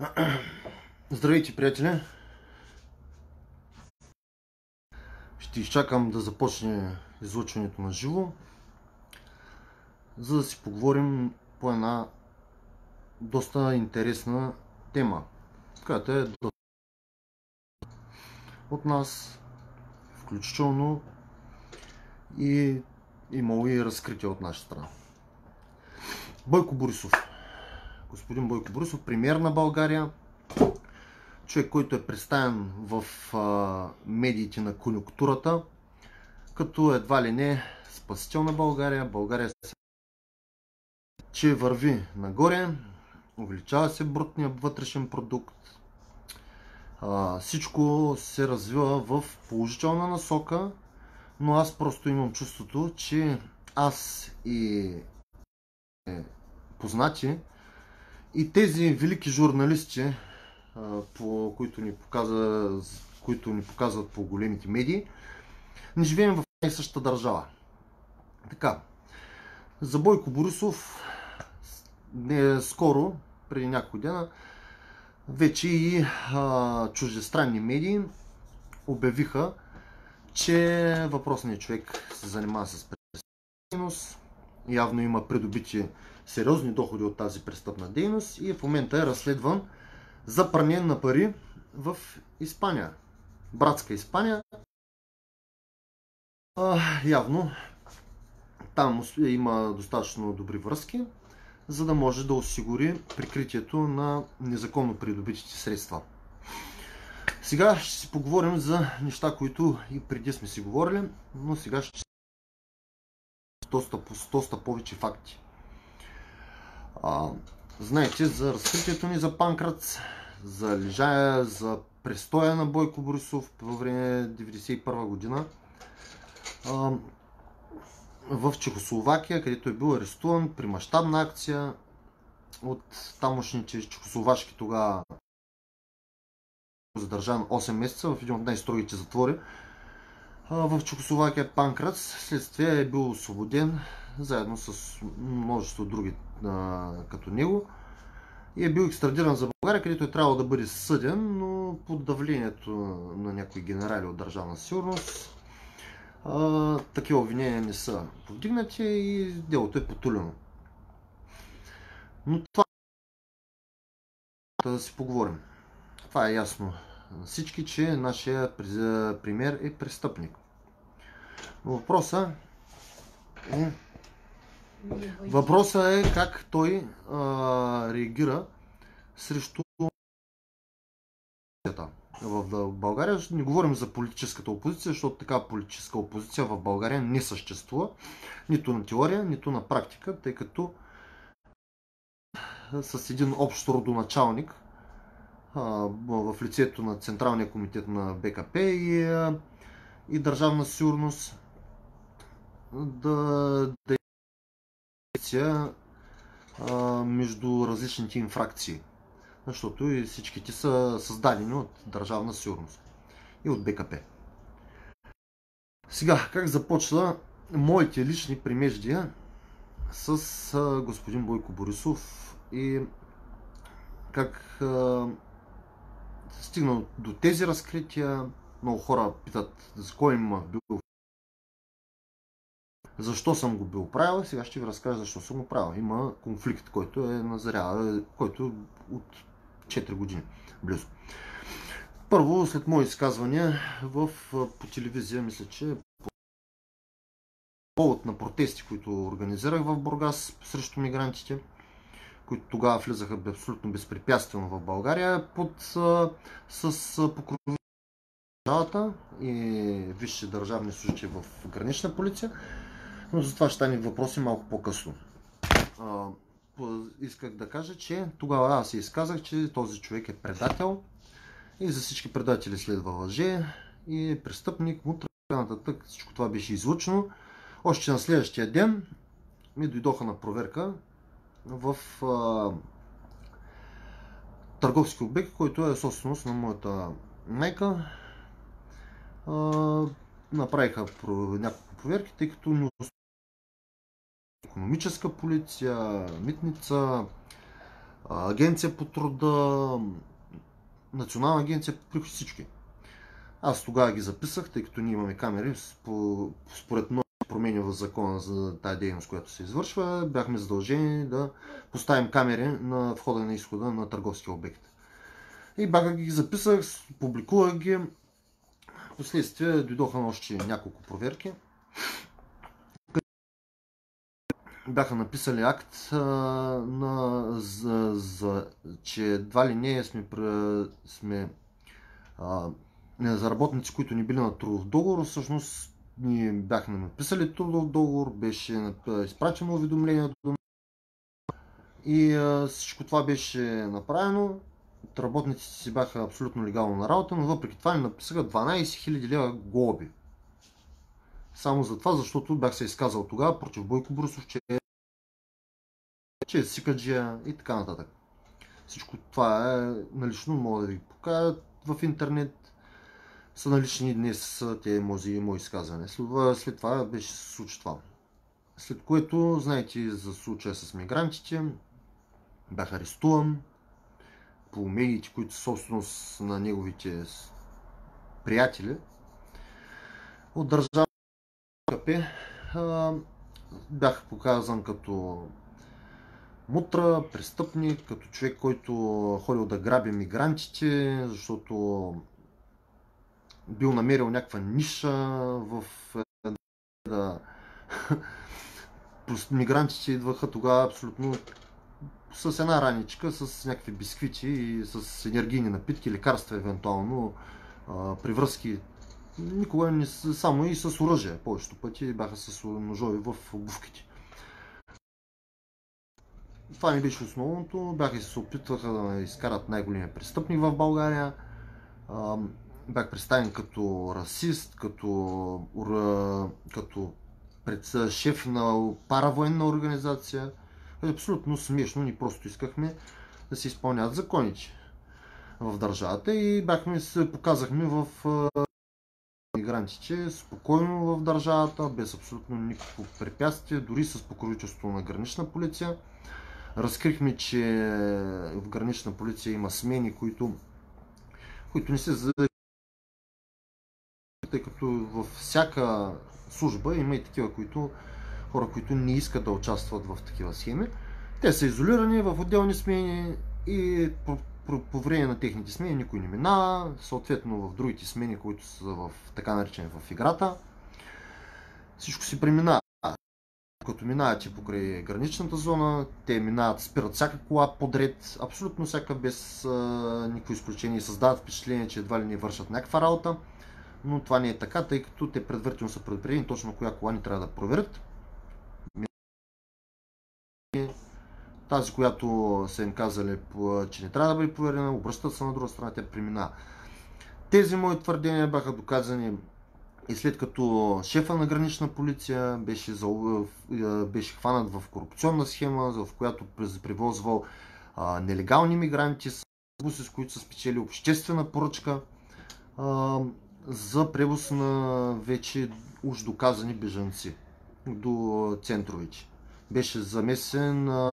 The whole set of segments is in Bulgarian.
Здравейте, приятели! Ще изчакам да започне излъчването на живо, за да си поговорим по една доста интересна тема, която е доста от нас, включително и имало и разкритие от наша страна. Бойко Борисов. Господин Бойко Борисов, премиер на България, човек, който е представен в медиите на конюнктурата, като едва ли не спасител на България. България че върви нагоре, увеличава се брутния вътрешен продукт, всичко се развива в положителна насока, но аз просто имам чувството, че аз и познати и тези велики журналисти, които ни показват по големите медии, не живеем в една и същата държава. Така, за Бойко Борисов скоро, преди няколко дена, вече и чуждестранни медии обявиха, че въпросният човек се занимава с престъпна дейност, явно има придобити сериозни доходи от тази престъпна дейност и в момента е разследван за пране на пари в Испания, братска Испания. Явно там има достатъчно добри връзки, за да може да осигури прикритието на незаконно придобитите средства. Сега ще си поговорим за неща, които и преди сме си говорили, но сега ще доста повече факти. Знаете за разкритието ни за Панкрац, за лежая, за престоя на Бойко Борисов по време 1991 година в Чехословакия, където е бил арестуван при мащабна акция от тамошните чехословашки тогава, задържан 8 месеца в един от най-строгите затвори в Чехословакия, Панкрац. Следствие е бил освободен заедно с множество други като него и е бил екстрадиран за България, където е трябвало да бъде съден, но под давлението на някои генерали от Държавна сигурност такива обвинения не са повдигнати и делото е потулено. Но това да си поговорим. Това е ясно на всички, че нашия премиер е престъпник. Но въпросът е как той реагира срещу в България. Не говорим за политическата опозиция, защото такава политическа опозиция в България не съществува. Нито на теория, нито на практика, тъй като с един общ родоначалник в лицето на Централния комитет на БКП и Държавна сигурност да между различните инфракции. Защото и всичките са създадени от Държавна сигурност и от БКП. Сега, как започва моите лични примеждия с господин Бойко Борисов и как стигнал до тези разкрития. Много хора питат за кой им бил, защо съм го бил правил. Сега ще ви разкажа защо съм го правил. Има конфликт, който е назрява, който от 4 години близо. Първо, след мои изказвания по телевизия, мисля, че по повод на протести, които организирах в Бургас срещу мигрантите, които тогава влизаха абсолютно безпрепятствено в България с покровителството на държавата и висши държавни служители в гранична полиция, но за това ще стане въпроси малко по-късно. Исках да кажа, че тогава аз се изказах, че този човек е предател и за всички предатели следва лъже и е престъпник, мутра, нататък. Всичко това беше излъчено. Още на следващия ден ми дойдоха на проверка в търговски обект, който е собственост на моята майка. Направиха няколко проверки, тъй като не икономическа полиция, митница, Агенция по труда, Национална агенция по всички. Аз тогава ги записах, тъй като ние имаме камери, според много промени в закона за тази дейност, която се извършва, бяхме задължени да поставим камери на входа и на изхода на търговския обект. И бяха ги записах, публикувах ги. Впоследствие дойдоха на още няколко проверки. Бяха написали акт, че едва ли не сме за работници, които не били на трудов договор. Всъщност ние бяхме написали трудов договор, беше изпратено уведомление и всичко това беше направено. Работниците си бяха абсолютно легално на работа, но въпреки това ни написаха 12 000 лева глоби. Само за това, защото бях се изказал тогава против Бойко Борисов, че е сикаджия и така нататък. Всичко това е налично, мога да ви покажа в интернет. Са налични днес тези мои изказвания. След това беше се случи това. След което, знаете за случая с мигрантите, бях арестуван по медиите, които са собственост на неговите приятели от държавата КП. Бях показан като мутра, престъпник, като човек, който ходил да граби мигрантите, защото бил намерил някаква ниша в мигрантите идваха тогава абсолютно с една раничка, с някакви бисквити и с енергийни напитки, лекарства евентуално, привръзки. Никога не само и с оръжие. Повечето пъти бяха с ножове в обувките. Това не беше основното. Бяха се опитваха да ме изкарат най-големия престъпник в България. Бях представен като расист, като шеф на паравоенна организация. Абсолютно смешно, ние просто искахме да се изпълняват законите в държавата и показахме в мигрантите спокойно в държавата, без абсолютно никакво препятствие, дори с покровителство на гранична полиция. Разкрихме, че в гранична полиция има смени, които не се зададат, тъй като във всяка служба има и такива, хора, които не искат да участват в такива схеми. Те са изолирани в отделни смени и по време на техните смени никой не минава. Съответно в другите смени, които са така наречени в играта, всичко си преминава. Като минавате покрай граничната зона, те минават, спират всяка кола подред, абсолютно всяка, без никакво изключение, и създават впечатление, че едва ли не вършат някаква работа. Но това не е така, тъй като те предварително са предупредени точно коя кола ни трябва да проверят. Тази, която са им казали, че не трябва да бъде проверена, обръщат се на друга страна, тя преминава. Тези мои твърдения бяха доказани и след като шефа на гранична полиция беше хванат в корупционна схема, в която превозвал нелегални мигранти с буси, с които са спечели обществена поръчка за превоз на вече уж доказани бежанци до центровете. Беше замесен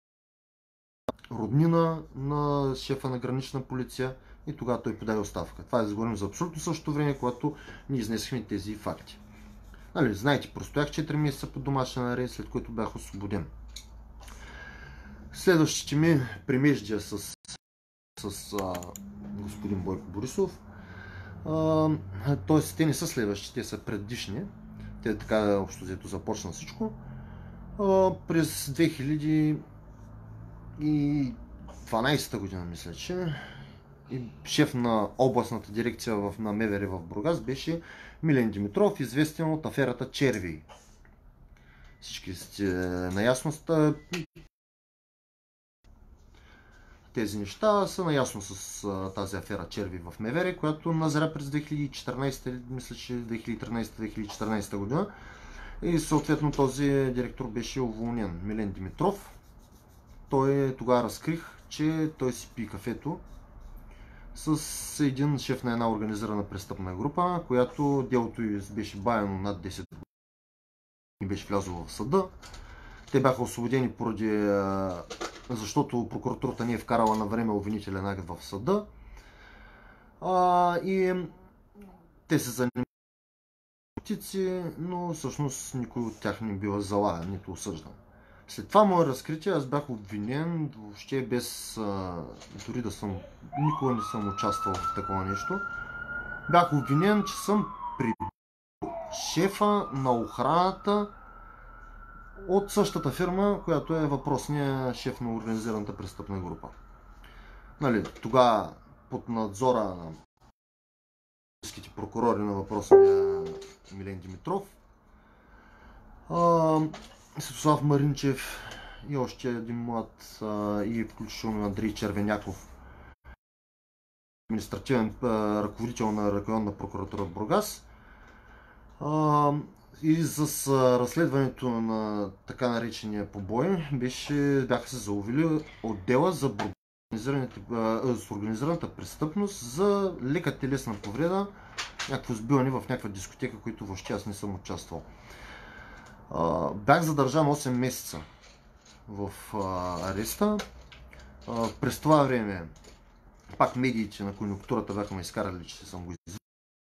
роднина на шефа на гранична полиция и тогава той подаде оставка. Това е да говорим за абсолютно същото време, когато ние изнесахме тези факти. Знаете, простоях 4 месеца под домашен арест, след което бях освободен. Следващите ми примеждия с господин Бойко Борисов, т.е. те не са следващи, те са предишни. Те така общо взето започна всичко. През 2012 година, мисля, че шеф на областната дирекция на МВР в Бургас беше Милен Димитров, известен от аферата Червей. Всички сте наясно с тези неща, са наясно с тази афера Червей в МВР, която назря през 2014, мисля, че 2013-2014 година. И съответно този директор беше уволнен, Милен Димитров. Тогава разкрих, че той си пи кафето с един шеф на една организирана престъпна група, която делото й беше бавено над 10 години, беше влязло в съда. Те бяха освободени защото прокуратурата не е вкарала на време обвинителен акт в съда. И те се занимават политици, но всъщност никой от тях не бива залаян, нито осъждан. След това мое разкритие аз бях обвинен, въобще без дори да съм, никога не съм участвал в такова нещо. Бях обвинен, че съм прибил шефа на охраната от същата фирма, която е въпросният шеф на организираната престъпна група. Нали, тогава под надзора на прокурори на въпросния Милен Димитров, Светослав Маринчев и още един млад, и включително Андрей Червеняков, административен ръководител на районна прокуратура в Бургас. И с разследването на така наречения побой бяха се заловили отдела за с организираната престъпност за лека телесна повреда, някакво сбиване в някаква дискотека, които въобще аз не съм участвал. Бях задържан 8 месеца в ареста. През това време пак медиите на конюнктурата бяха ме изкарали, че съм го извършил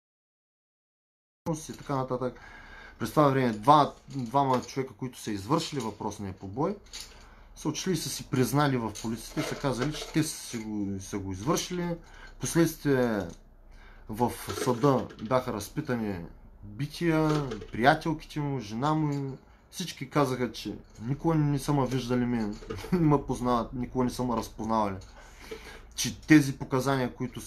и така нататък. През това време двама човека, които са извършили въпросния побой, са отшли и са си признали в полицията и са казали, че те са го извършили. Последствие в съда бяха разпитани бития, приятелките му, жена му. Всички казаха, че никога не са ме виждали мен, не ме познават, никога не са ме разпознавали. Че тези показания, които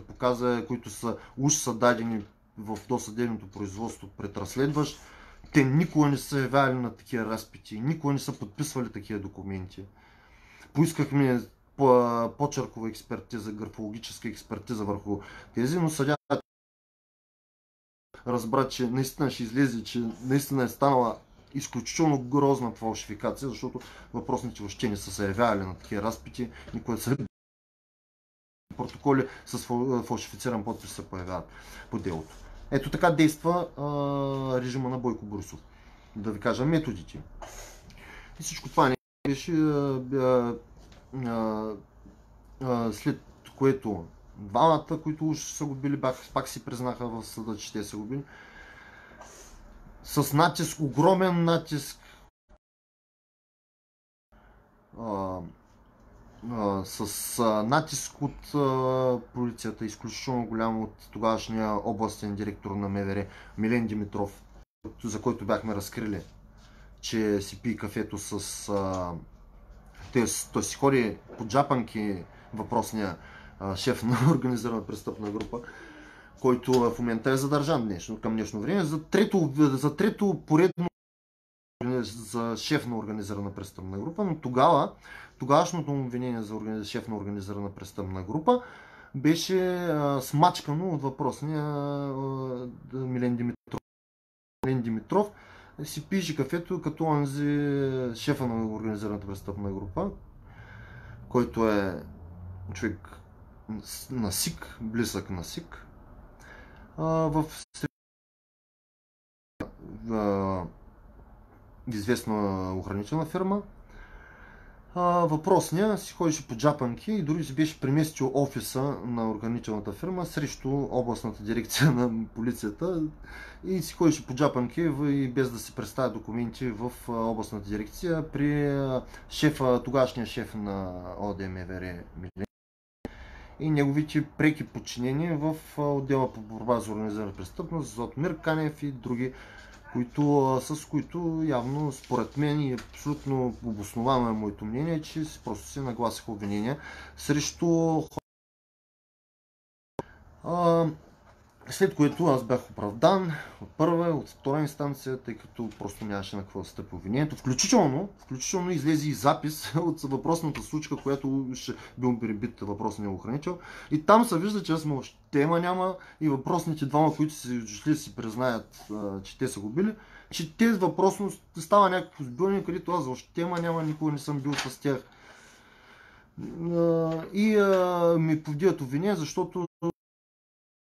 уж са дадени в досъдебното производство пред разследващ, те никога не са явявали на такива разпити, никога не са подписвали такива документи. Поискахме почеркова експертиза, графологическа експертиза върху тези, но съдя разбра, че наистина ще излезе, че наистина е станала изключително грозна фалшификация, защото въпросните въобще не са се явявали на такива разпити, никога са протоколи с фалшифициран подпис се появяват по делото. Ето така действа режима на Бойко Борисов. Да ви кажа методите. И всичко това не беше след което двамата, които уж са го били, пак си признаха в съда, че те са го били. С натиск, огромен натиск, с натиск от полицията, изключително голям от тогавашния областен директор на МВР Милен Димитров, за който бяхме разкрили, че си пие кафето с... той си ходи по джапанки, въпросния шеф на организирана престъпна група, който в момента е задържан към днешно време за трето поредно за шеф на организирана престъпна група, но тогавашното му обвинение за шеф на организирана престъпна група беше смачкано от въпросния Милен Димитров. Милен Димитров си пише кафето като онзи шефа на организираната престъпна група, който е човек на СИК, близък на СИК, в известна охранителна фирма. Въпросния си ходеше по джапанки и дори си беше преместил офиса на охранителната фирма срещу областната дирекция на полицията и си ходеше по джапанки и без да си представя документи в областната дирекция при тогашния шеф на ОДМВР Милен и неговите преки подчинения в отдела по борба за организирана престъпност, Златомир Канев и други, с които явно според мен и абсолютно обосновано е моето мнение, че просто се нагласиха обвинения срещу след което аз бях оправдан от първа, от втора инстанция, тъй като просто нямаше на какво да стъпи обвинението. Включително излезе и запис от въпросната случка, която ще бил прибит въпросния охранител. И там се вижда, че аз още тема няма и въпросните двама, които си признаят, че те са го били, че те въпросно става някакво сбиване, където аз още тема няма, никога не съм бил с тях. И ми повдигат обвинение, защото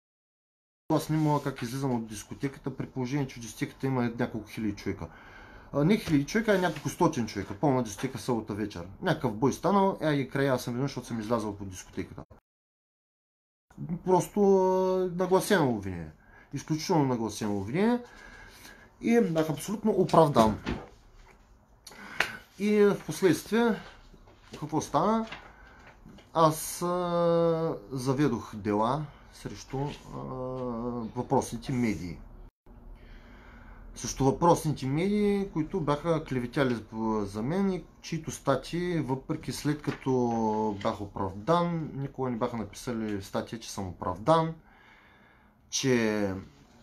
аз не мога как излизам от дискотеката, при положение, че в дискотеката има няколко хиляди човека. Не хиляди човека, а няколко стотин човека, пълна дискотека събота вечер. Някакъв бой станал, и края съм веднъж, защото съм излязъл по дискотеката. Просто нагласено обвинение. Изключително нагласено обвинение. И бях абсолютно оправдан. И в последствие, какво стана? Аз заведох дела срещу въпросните медии. Също въпросните медии, които бяха клеветяли за мен и чието статии, въпреки след като бях оправдан, никога не бяха написали статия, че съм оправдан, че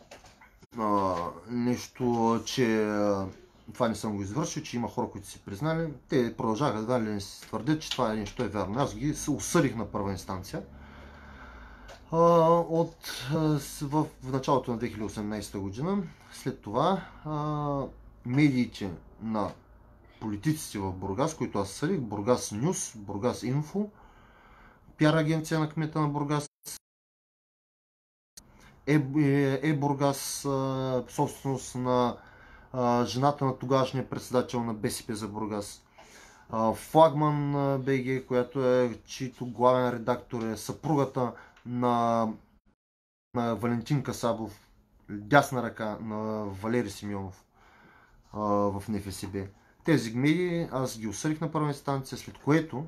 нещо, че това не съм го извършил, че има хора, които си признали. Те продължаха да си твърдят, че това нещо е вярно. Аз ги осъдих на първа инстанция. В началото на 2018 година. След това медиите на политиците в Бургас, които аз съдих, Бургас Нюс, Бургас Инфо, пиар агенция на кмета на Бургас, Бургас, собственост на жената на тогавашния председател на БСП за Бургас, Флагман БГ, чието главен редактор е съпругата на Валентин Касабов, дясна ръка на Валери Симеонов в НФСБ. Тези медии аз ги осъдих на първа инстанция, след което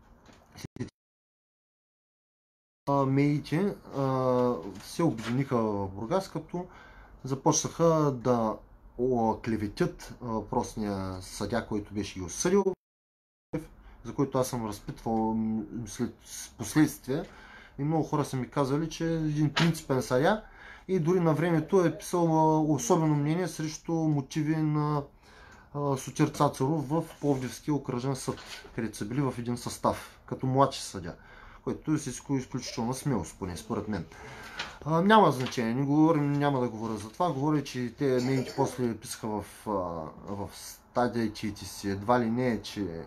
медиите се обединиха в Бургас, като започнаха да клеветят въпросния съдия, който беше ги осъдил, за който аз съм разпитвал след последствие. И много хора са ми казали, че е един принципен съдия и дори на времето е писал особено мнение срещу мотиви на Сотир Цацаров в Пловдивския окръжен съд, където са били в един състав, като младши съдия, което е изключително смелост, поне според мен. Няма значение, няма да говоря за това, говоря, че те медиите после писаха в стадиите си, едва ли не, че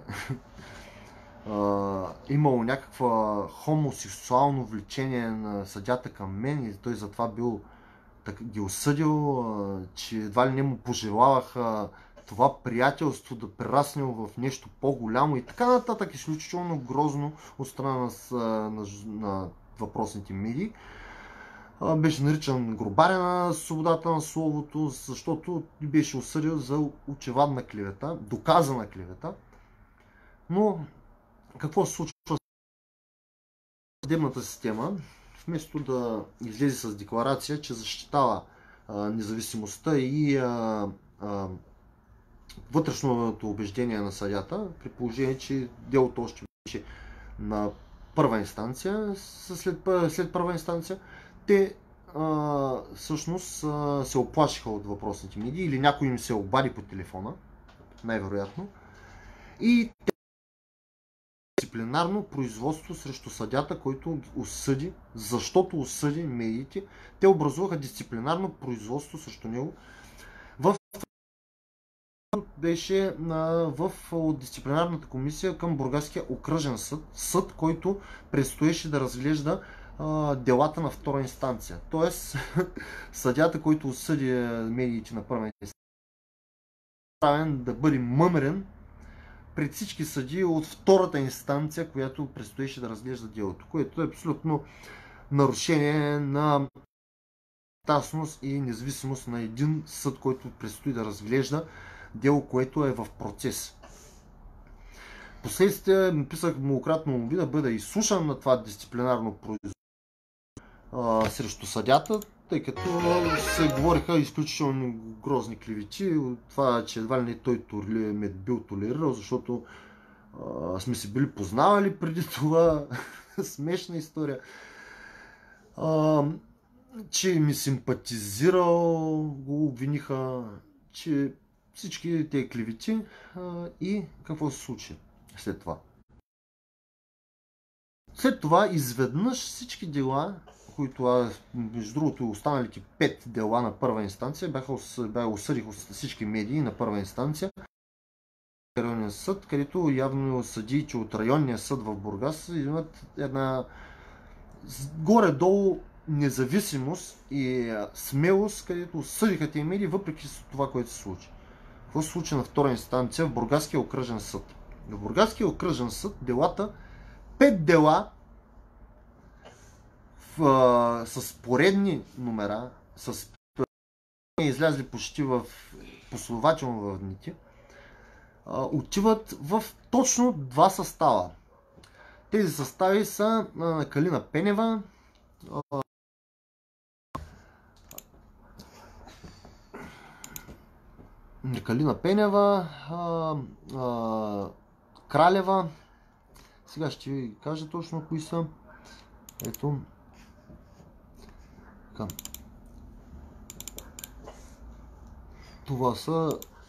имало някаква хомосексуално влечение на съдята към мен и той затова бил ги осъдил, че едва ли не му пожелаваха това приятелство да прерасне в нещо по-голямо и така нататък, изключително грозно от страна на въпросните медии. Беше наричан гробаря на свободата на словото, защото беше осъдил за очевадна клевета, доказана клевета. Но какво се случва с съдебната система? Вместо да излезе с декларация, че защитава независимостта и вътрешното убеждение на съдята, при положение, че делото още беше на първа инстанция, след първа инстанция, те всъщност се оплашиха от въпросните медии или някой им се обади по телефона, най-вероятно, и дисциплинарно производство срещу съдята, който осъди, защото осъди медиите. Те образуваха дисциплинарно производство срещу него. Беше в дисциплинарната комисия към Бургаския окръжен съд, който предстоеше да разглежда делата на втора инстанция. Тоест, съдята, който осъди медиите на първа инстанция, правен да бъде мъмрен пред всички съдии от втората инстанция, която предстоеше да разглежда делото, което е абсолютно нарушение на тасност и независимост на един съд, който предстои да разглежда дело, което е в процес. Впоследствие ми писах многократно молби да бъда изслушан на това дисциплинарно производство срещу съдята, тъй като се говориха изключително грозни клевети от това, че едва ли не той ме бил толерирал, защото сме се били познавали преди това. Смешна история. Че ми симпатизирал, го обвиниха, че всички тези клевети и какво се случи след това. След това изведнъж всички дела, които между другото останалите 5 дела на първа инстанция, осъдих всички медии на първа инстанция. Районен съд, където явно съдиите от районния съд в Бургас имат една горе-долу независимост и смелост, където осъдиха тези медии, въпреки това, което се случи. Какво се случи на втора инстанция в Бургаския окръжен съд? В Бургаския окръжен съд делата, 5 дела с поредни номера, с излязли почти последователно в дните, отиват в точно 2 състава. Тези състави са на Калина Пенева, Кралева. Сега ще ви кажа точно кои са. Ето. Това са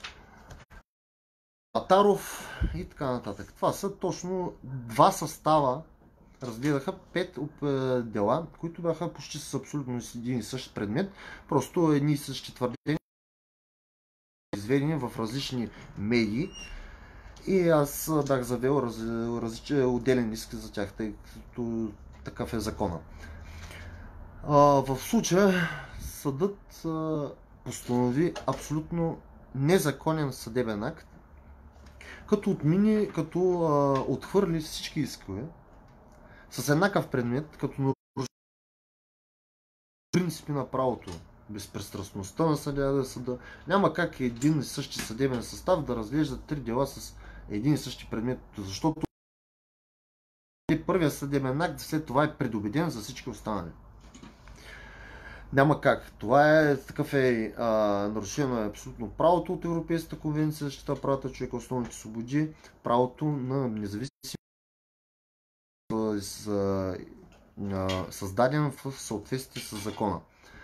Атаров и така нататък. Това са точно 2 състава. Разгледаха 5 дела, които бяха почти с абсолютно един и същ предмет. Просто едни и същи твърдения, изведени в различни медии. И аз бях завел отделен иск за тях, тъй като такъв е закона. В случая съдът постанови абсолютно незаконен съдебен акт, като отхвърли всички искове с еднакъв предмет, като наруши принципи на правото, безпристрастността на съда. Няма как един и същи съдебен състав да разглежда 3 дела с един и същи предмет, защото първият съдебен акт след това е предубеден за всички останали. Няма как. Това е нарушено е абсолютно правото от Европейската конвенция за защита правата на човека, основните свободи, правото на независим създаден в съответствие с закона.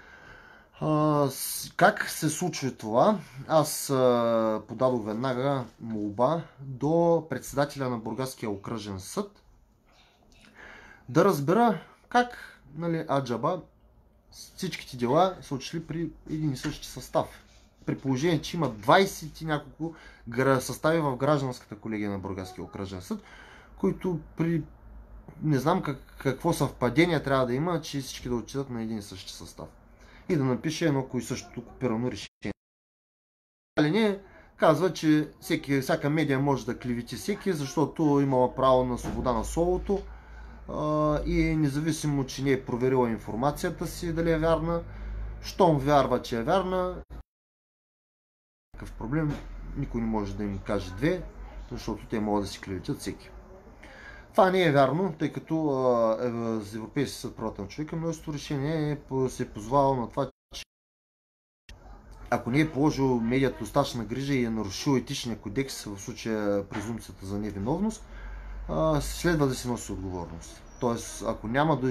Как се случва това? Аз подадох веднага молба до председателя на Бургаския окръжен съд да разбера как, аджаба, всичките дела са отшли при един и същи състав. При положение, че има 20 и няколко състави в гражданската колегия на Бургаския окръжен съд, които при не знам какво съвпадение трябва да има, че всички да отчитат на един и същи състав. И да напише едно и същото копирано решение. Али не, казва, че всяка медия може да клевети всеки, защото имала право на свобода на словото и независимо, че не е проверила информацията си дали е вярна, щом вярва, че е вярна, такъв проблем, никой не може да им каже две, защото те могат да си клеветят всеки. Това не е вярно, тъй като за Европейския съд правата на човека множество решение се е позвало на това, че ако не е положил медията достатъчна грижа и е нарушил етичния кодекс, в случая презумпцията за невиновност, следва да се носи отговорност. Тоест, ако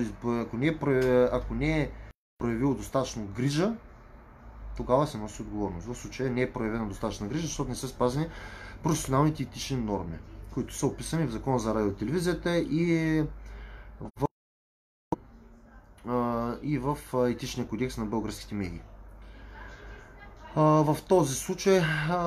не е проявил достатъчно грижа, тогава се носи отговорност. В случая не е проявена достатъчна грижа, защото не са спазени професионалните етични норми, които са описани в Закона за радио и телевизията и в етичния кодекс на българските медии. В този случай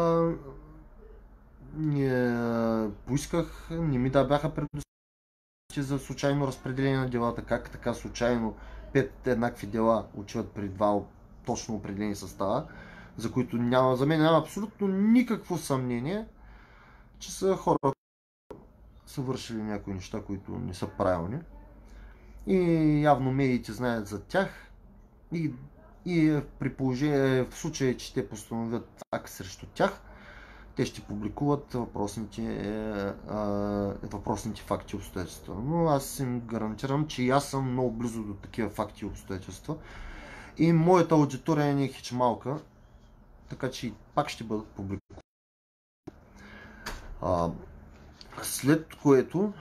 поисках, не ми бяха предоставени за случайно разпределение на делата, как така случайно 5 еднакви дела отиват при 2 точно определени състава, за които за мен няма абсолютно никакво съмнение, че са хора, са вършили някои неща, които не са правилни. И явно медиите знаят за тях и при положение, в случай, че те постановят акт срещу тях, те ще публикуват въпросните факти и обстоятелства. Но аз им гарантирам, че и аз съм много близо до такива факти и обстоятелства. И моята аудитория не е хич малка, така че и пак ще бъдат публикувани. След което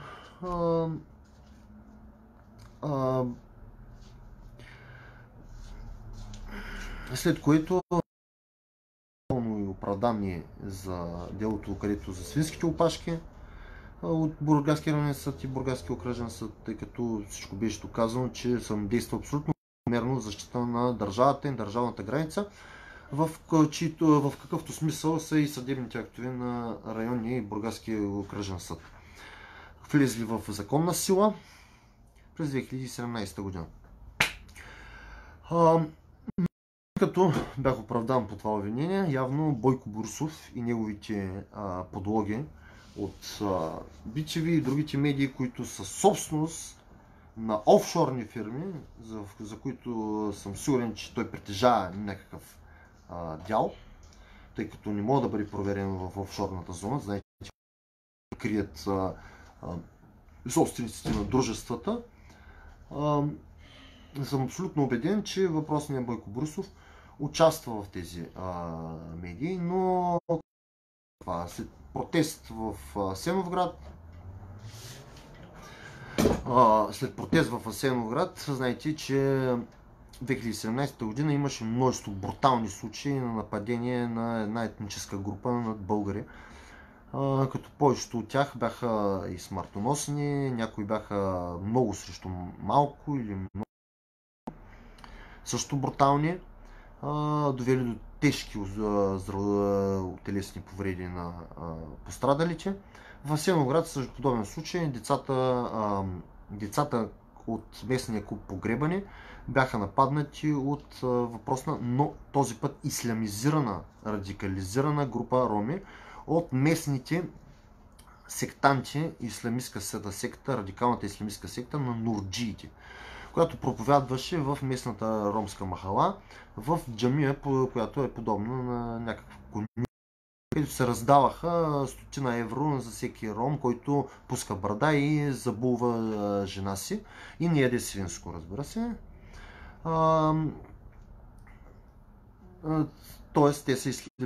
и оправдание за делото, където за свинските опашки от Бургаския районен съд и Бургаския окръжен съд, тъй като всичко беше доказано, че съм действал абсолютно мерно в защита на държавата и държавната граница, в какъвто смисъл са и съдебните актове на районния и Бургаския окръжен съд, влезли в законна сила през 2017 година. като бях оправдан по това обвинение, явно Бойко Борисов и неговите подлоги от BTV и другите медии, които са собственост на офшорни фирми, за които съм сигурен, че той притежава някакъв дял, тъй като не може да бъде проверен в офшорната зона. Знаете, че крият собствениците на дружествата. Съм абсолютно убеден, че въпросният Бойко Борисов участва в тези медии, но след протест в Асеновград, знаете, че 2017 година имаше множество брутални случаи на нападение на една етническа група над българи, като повечето от тях бяха и смъртоносни, някои бяха много срещу малко или много също брутални, довели до тежки телесни повреди на пострадалите. В Асеновград също подобен случай децата от местния клуб Погребане бяха нападнати от въпросна, но този път ислямизирана, радикализирана група роми от местните сектанти, ислямистка секта, радикалната ислямистка секта на нурджиите, която проповядваше в местната ромска махала, в джамия, която е подобна на някаква конюшня, където се раздаваха 100 евро за всеки ром, който пуска брада и забулва жена си и не яде свинско, разбира се. Тоест, те са изхилили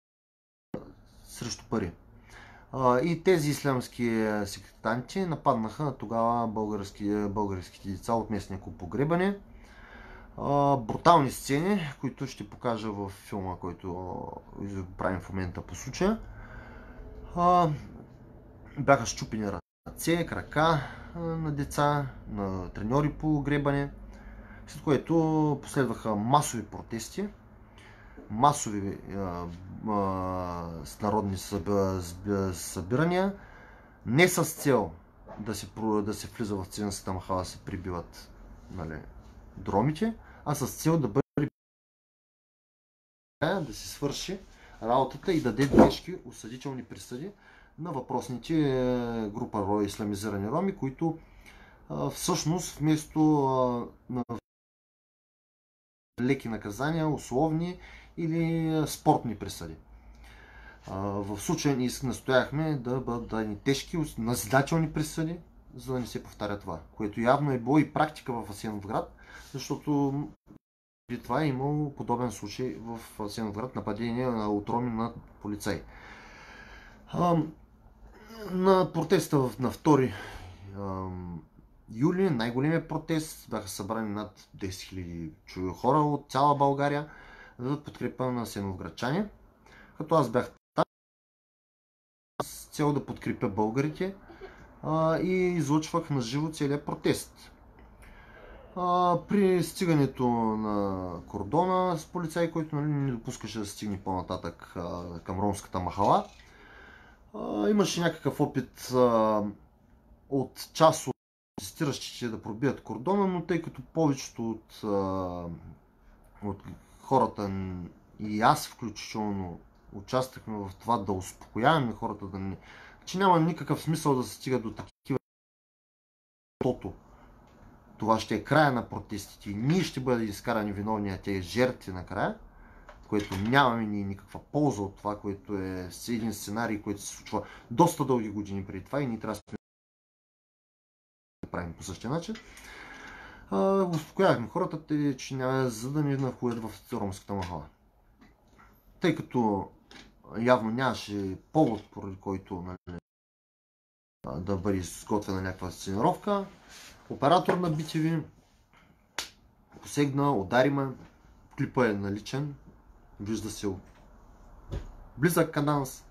срещу пари. И тези ислямски сектанти нападнаха тогава българските деца от местния клуб Погребане. Брутални сцени, които ще покажа в филма, който правим в момента по случая. Бяха счупени ръце, крака на деца, на треньори по гребане, след което последваха масови протести, масови народни събирания, не с цел да се влиза в циганската махала, да се прибиват, нали, дромите, а с цел да се свърши работата и да даде тежки осъдителни присъди на въпросните група исламизирани роми, които всъщност вместо на леки наказания, условни или спортни присъди. В случая ние настояхме да бъдат дадени тежки назидателни присъди, за да не се повтаря това, което явно е било и практика в Асеновград, защото при това е имало подобен случай в Асеновград, нападение от роми на полицаи. На протеста на 2 юли, най-големият протест, бяха събрани над 10 000 хора от цяла България за подкрепа на асеновградчани. Като аз бях там с цел да подкрепя българите и излъчвах на живо целият протест. При стигането на кордона с полицай, който не допускаше да стигне по-нататък към ромската махала, имаше някакъв опит от част от протестиращите да пробият кордона, но тъй като повечето от хората и аз включително участвахме в това да успокояваме хората, че няма никакъв смисъл да се стига до такива, защото това ще е края на протестите и ние ще бъдем изкарани виновни, а те жертви накрая, което нямаме никаква полза от това, което е един сценарий, който се случва доста дълги години преди това и ние трябва да правим по същия начин. Успокоявахме хората, че няма за да не навходят в ромската махала. Тъй като явно нямаше повод, поради който да бъде изготвена някаква сценировка, оператор на BTV посегна, удари ме, клипа е наличен, вижда се близък каданс,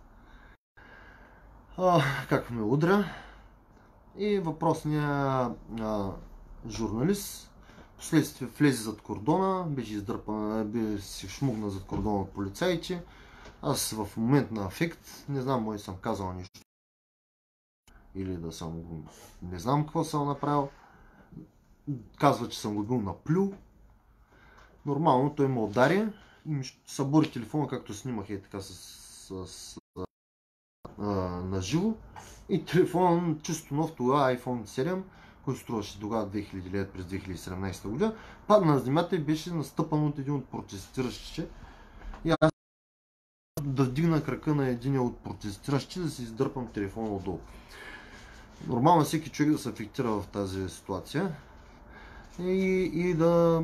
как ме удря и въпросният журналист последствие влезе зад кордона, беше издърпан, се шмугна зад кордона от полицаите. Аз в момент на афект, не знам, може съм казал нещо или да съм не знам какво съм направил. Казва, че съм го бил наплюл. Нормално той ме удари и ми събори телефона, както снимах и така на живо. И телефон чисто нов, тогава iPhone 7, който струваше тогава 2000 лева през 2017 година, падна на земята и беше настъпан от един от протестиращите. И аз да вдигна крака на един от протестиращите, да си издърпам телефона отдолу. Нормално всеки човек да се афектира в тази ситуация и да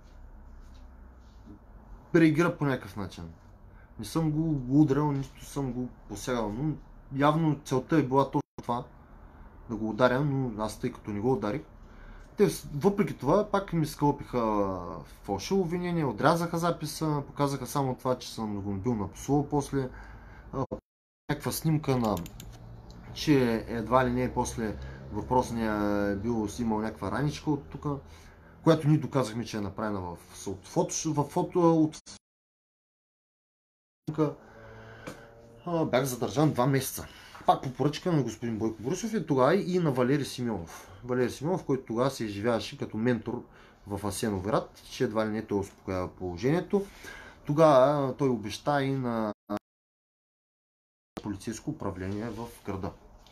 реагира по някакъв начин. Не съм го ударял, нищо съм го посягал, но явно целта е била точно това, да го ударя, но аз тъй като не го ударих. Те въпреки това пак ми скълпиха фалшиво обвинение, отрязаха записа, показаха само това, че съм го бил напсувал после. Някаква снимка на, че едва ли не после въпросния е бил имал някаква раничка от тук, която ние доказахме, че е направена в фото от бях задържан 2 месеца. Пак по поръчка на господин Бойко Борисов и тогава и на Валери Симеонов. Валери Симеонов, който тогава се изживяваше като ментор в Асеновград, че едва ли не той успокоява положението. Тогава той обеща и на полицейско управление в града.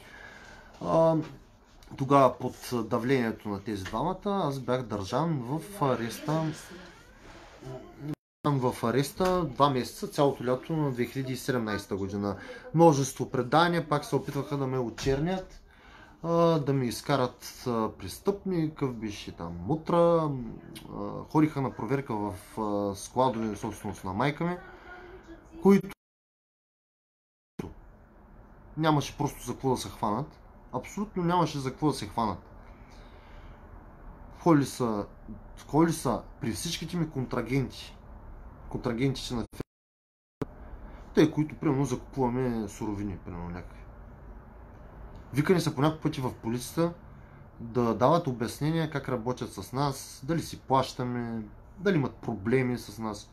Тогава под давлението на тези двамата аз бях държан в ареста. В ареста 2 месеца, цялото лято на 2017 година. Множество предания, пак се опитваха да ме очернят, да ми изкарат престъпник, какъв беше там мутра. Ходиха на проверка в складове собственост на майка ми, които нямаше просто за какво да се хванат. Абсолютно нямаше за какво да се хванат. Ходили са при всичките ми контрагентите на те, които примерно закупуваме суровини, примерно някакви. Викани са по няколко пъти в полицията да дават обяснения как работят с нас, дали си плащаме, дали имат проблеми с нас.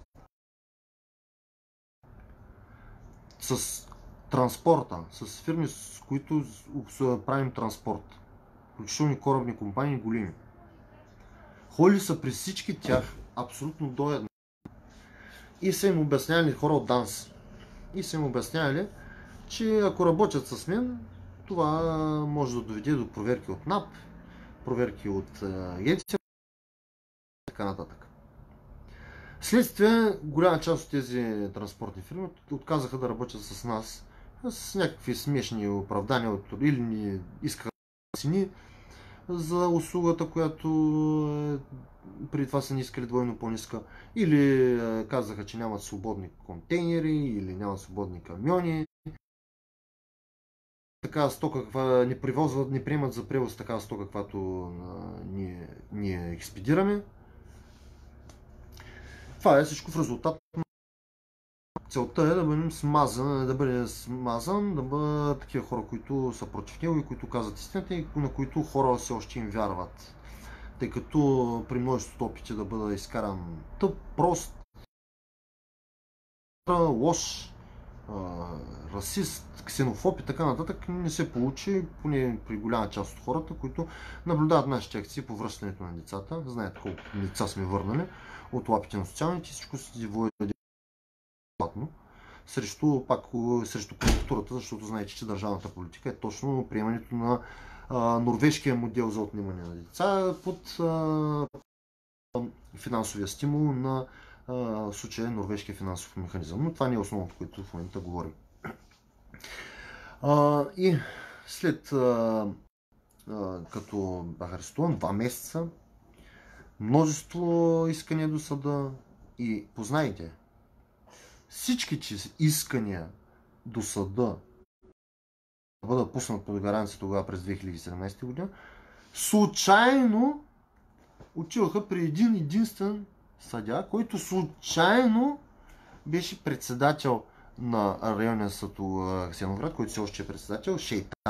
С транспорта, с фирми, с които правим транспорт. Включително и корабни компании големи. Ходили са при всички тях абсолютно до едно. И са им обяснявали хора от ДАНС. И са им обяснявали, че ако работят с мен, това може да доведе до проверки от НАП, проверки от агенция и така нататък. Следствие, голяма част от тези транспортни фирми отказаха да работят с нас с някакви смешни оправдания, или ни искаха цени за услугата, която преди това са ни искали двойно по-ниска, или казаха, че нямат свободни контейнери, или нямат свободни камиони. Такава стока, каква не привозват, не приемат за превоз такава стока, каквато ние експедираме. Това е всичко в резултат. Целта е да бъде смазан, да бъдат такива хора, които са против него и които казват истината и на които хора все още им вярват. Тъй като при множеството опити да бъда изкаран тъп, прост, лош, расист, ксенофоб и така нататък, не се получи, поне при голяма част от хората, които наблюдават нашите акции по връщането на децата. Знаете колко деца сме върнали от лапите на социалните, всичко се води платно срещу конъюнктурата, защото знаете, че държавната политика е точно приемането на норвежкия модел за отнемане на деца под финансовия стимул на случая норвежкия финансов механизъм. Но това не е основното, което в момента говорим. И след като бях арестуван 2 месеца, множество искания до съда и познайте, всичките искания до съда да бъдат пуснат под гаранция тогава през 2017 година, случайно отиваха при един единствен съдия, който случайно беше председател на районен съд Асеновград, който все още е председател, Шейтан.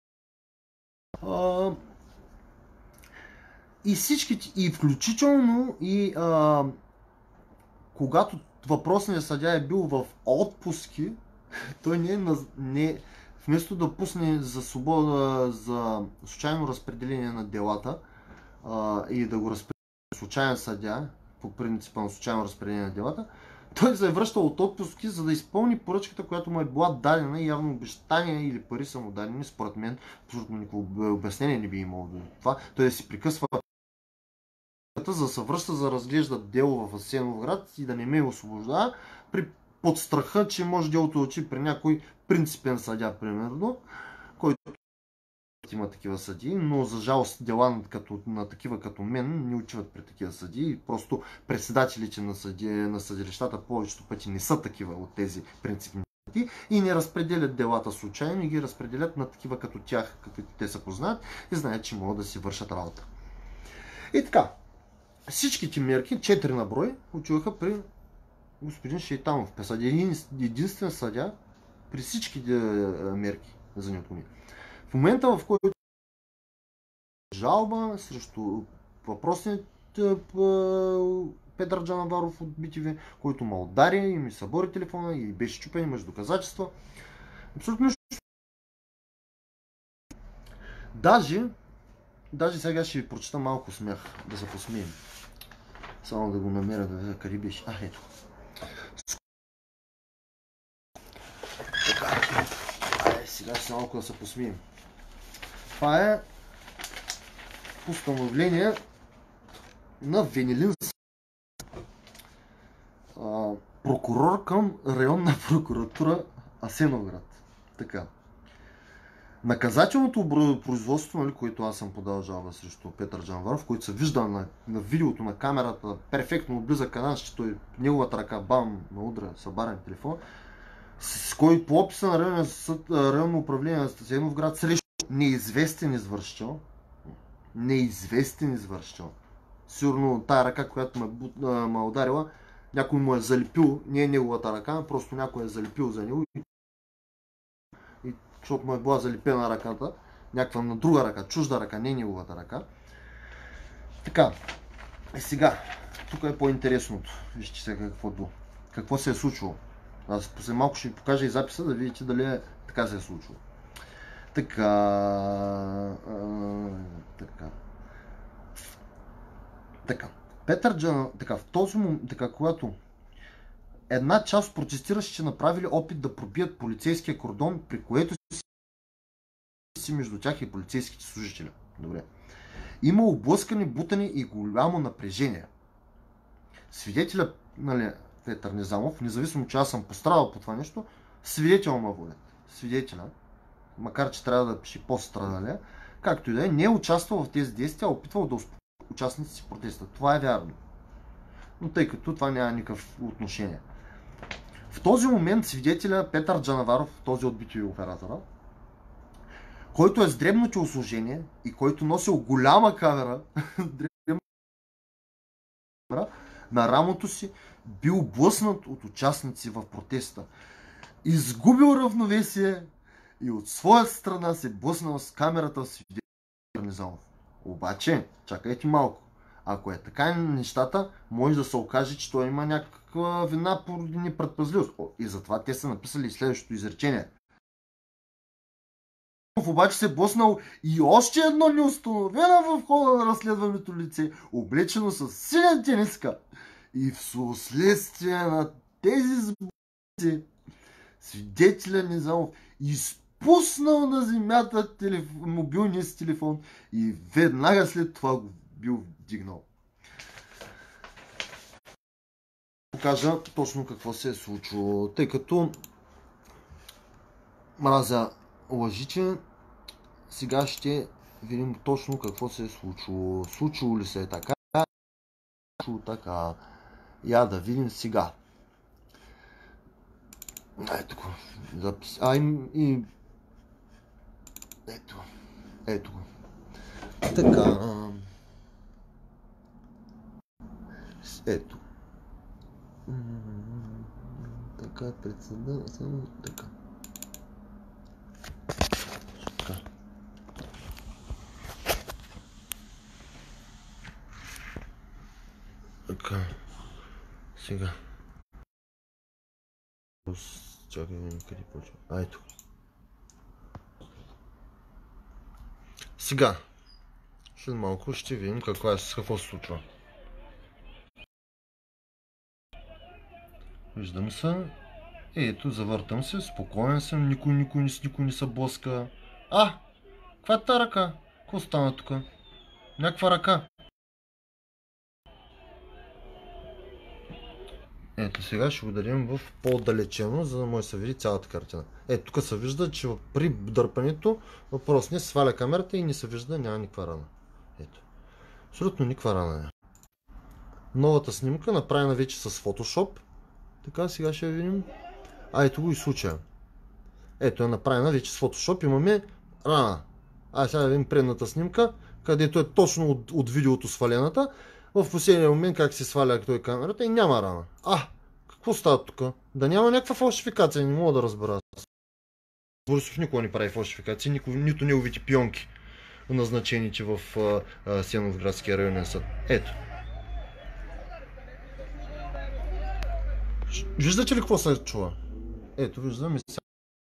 И всичките, и включително и когато въпросният съдия е бил в отпуски, той вместо да пусне за свобода, за случайно разпределение на делата и да го разпредели случайен съдия, по принципа на случайно разпределение на делата, той се е връщал от отпуски, за да изпълни поръчката, която му е била дадена и явно обещания или пари са му дадени. Според мен, абсолютно никакво обяснение не би имало до това. Той да си прекъсва за да се връща за да разглежда дело в Асеновград и да не ме освобождава при под страха, че може делото да учи при някой принципен съдия, примерно, който има такива съдии, но за жалост дела на такива като мен не отиват при такива съдии. Просто председателите на съдилищата повечето пъти не са такива от тези принципни съдии и не разпределят делата случайно и ги разпределят на такива като тях, каквито те се познават и знаят, че могат да си вършат работа. И така, всичките мерки, 4 на брой, отиваха при господин Шейтанов. Единствен съдия при всичките мерки за неотклонение. В момента, в който жалба срещу въпросният Петър Джанаваров от BTV, който ме удари и ми събори телефона и беше чупен, имаш доказателства. Абсолютно нищо. Даже сега ще ви прочета малко смях, да се посмеем. Само да го намеря, да видя къде беше. Ето. Сега ще малко да се посмеем. Това е постановление на Венелин, прокурор към районна прокуратура Асеновград. Така. Наказателното производство, което аз съм подал жалба срещу Петър Джанаваров, който се вижда на видеото на камерата, перфектно отблиза канал, че той неговата ръка бам на удра събарен телефон, с който по описа на районно управление на Асеновград срещу неизвестен извършител. Сигурно тая ръка, която ме ударила, някой му е залепил, не е неговата ръка, просто някой е залепил за него. И защото му е била залепена ръката, някаква на друга ръка, чужда ръка, не неговата ръка. Така, сега, тук е по-интересното. Вижте сега какво се е случило. Аз после малко ще ви покажа и записа, да видите дали така се е случило. Така. Петър Джанаваров, в този момент, когато една част от протестиращите направили опит да пробият полицейския кордон, при което си между тях и полицейските служители. Добре. Има облъскани, бутани и голямо напрежение. Свидетеля, Петър Незамов, независимо, че аз съм пострадал по това нещо, свидетел ме водят. Свидетеля, макар че трябва да пише по-страдалия, както и да е, не е участвал в тези действия, а опитвал да успокои участниците си протеста. Това е вярно. Но тъй като това няма никакъв отношение. В този момент свидетеля Петър Джанаваров, този от BTV оператора, който е с дребно телосложение и който носил голяма камера на рамото си, бил блъснат от участници в протеста. Изгубил равновесие и от своя страна се блъснал с камерата в свидетел Незамов. Обаче, чакайте малко. Ако е така нещата, може да се окаже, че той има някаква вина поради непредпазливост. И затова те са написали следващото изречение. Обаче се блъснал и още едно неустановено в хода на разследването лице, облечено с синя тениска. И в последствие на тези сборници, свидетеля Незамов изпуснал на земята мобилния си телефон и веднага след това го бил вдигнал. Покажа точно какво се е случило, тъй като мразя лъжите. Сега ще видим точно какво се е случило. Случило ли се е така? Случило така. Я да видим сега. Ето го. Запис. И... Ето го. Така. Ето. Така, пред съда. Така. Така. Сега. Чакай, къде почва? Ето. Сега. След малко ще видим какво се случва. Виждам се. Ето, завъртам се, спокоен съм, никой не се блъска. Каква е тази ръка? Какво стана тук? Някаква ръка. Ето сега ще го дадем в по-отдалечено, за да може да се види цялата картина. Ето тук се вижда, че при дърпането въпросният сваля камерата и не се вижда, няма никаква рана. Ето. Абсолютно никаква рана няма. Новата снимка, направена вече с Photoshop. Така, сега ще я видим. Ето го и случая. Ето е направена вече с Photoshop. Имаме рана. Сега да видим предната снимка, където е точно от видеото свалената. В последния момент как се сваля той камерата и няма рана. Какво става тук? Да няма някаква фалшификация, не мога да разбера. Борисов никога не прави фалшификации, нито неговите пионки, назначени че в Сеновградския районен съд. Ето. Виждате ли какво се чува? Ето, виждаме сега.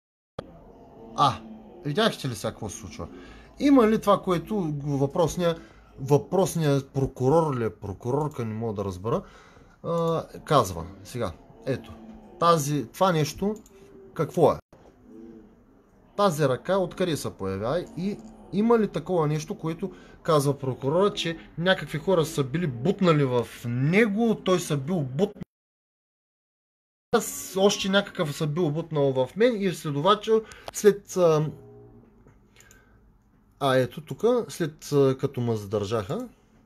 Видяхте ли сега какво се случва? Има ли това, което въпросният прокурор или прокурорка, не мога да разбера, казва? Сега, ето, това нещо, какво е? Тази ръка откъде се появява и има ли такова нещо, което казва прокурора, че някакви хора са били бутнали в него, той са бил бутнал, още някакъв са бил бутнал в мен и следовател след... ето тук, след като ме задържаха.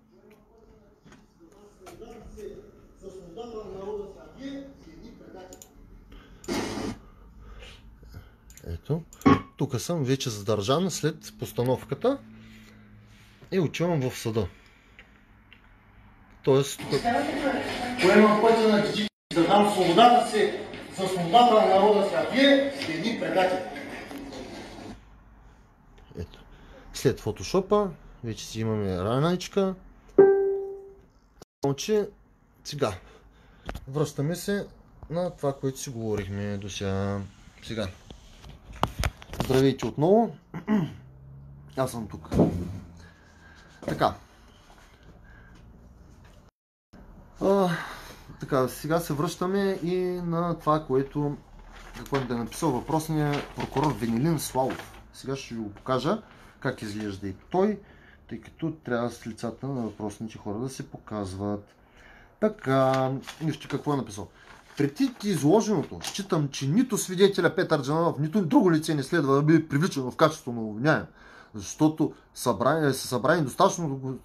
Ето, тук съм вече задържан след постановката и отивам в съда. Тоест, тук... Поемам пътя на джиджи, да дам свободата си, за свободата на народа си, а вие сте едни предатели. Ето, след фотошопа, вече си имаме раничка. Само че, сега, връщаме се на това, което си говорихме до сега. Здравейте отново. Аз съм тук. Така. Сега се връщаме и на това, което е написал въпросният прокурор Венелин Славов. Сега ще ви го покажа как изглежда и той, тъй като трябва с лицата на въпросните хора да се показват. Така, вижте какво е написал. Предвид изложеното, считам, че нито свидетеля Петър Джанаров, нито друго лице не следва да бъде привличано в качество на обвиняем, защото са събрани достатъчно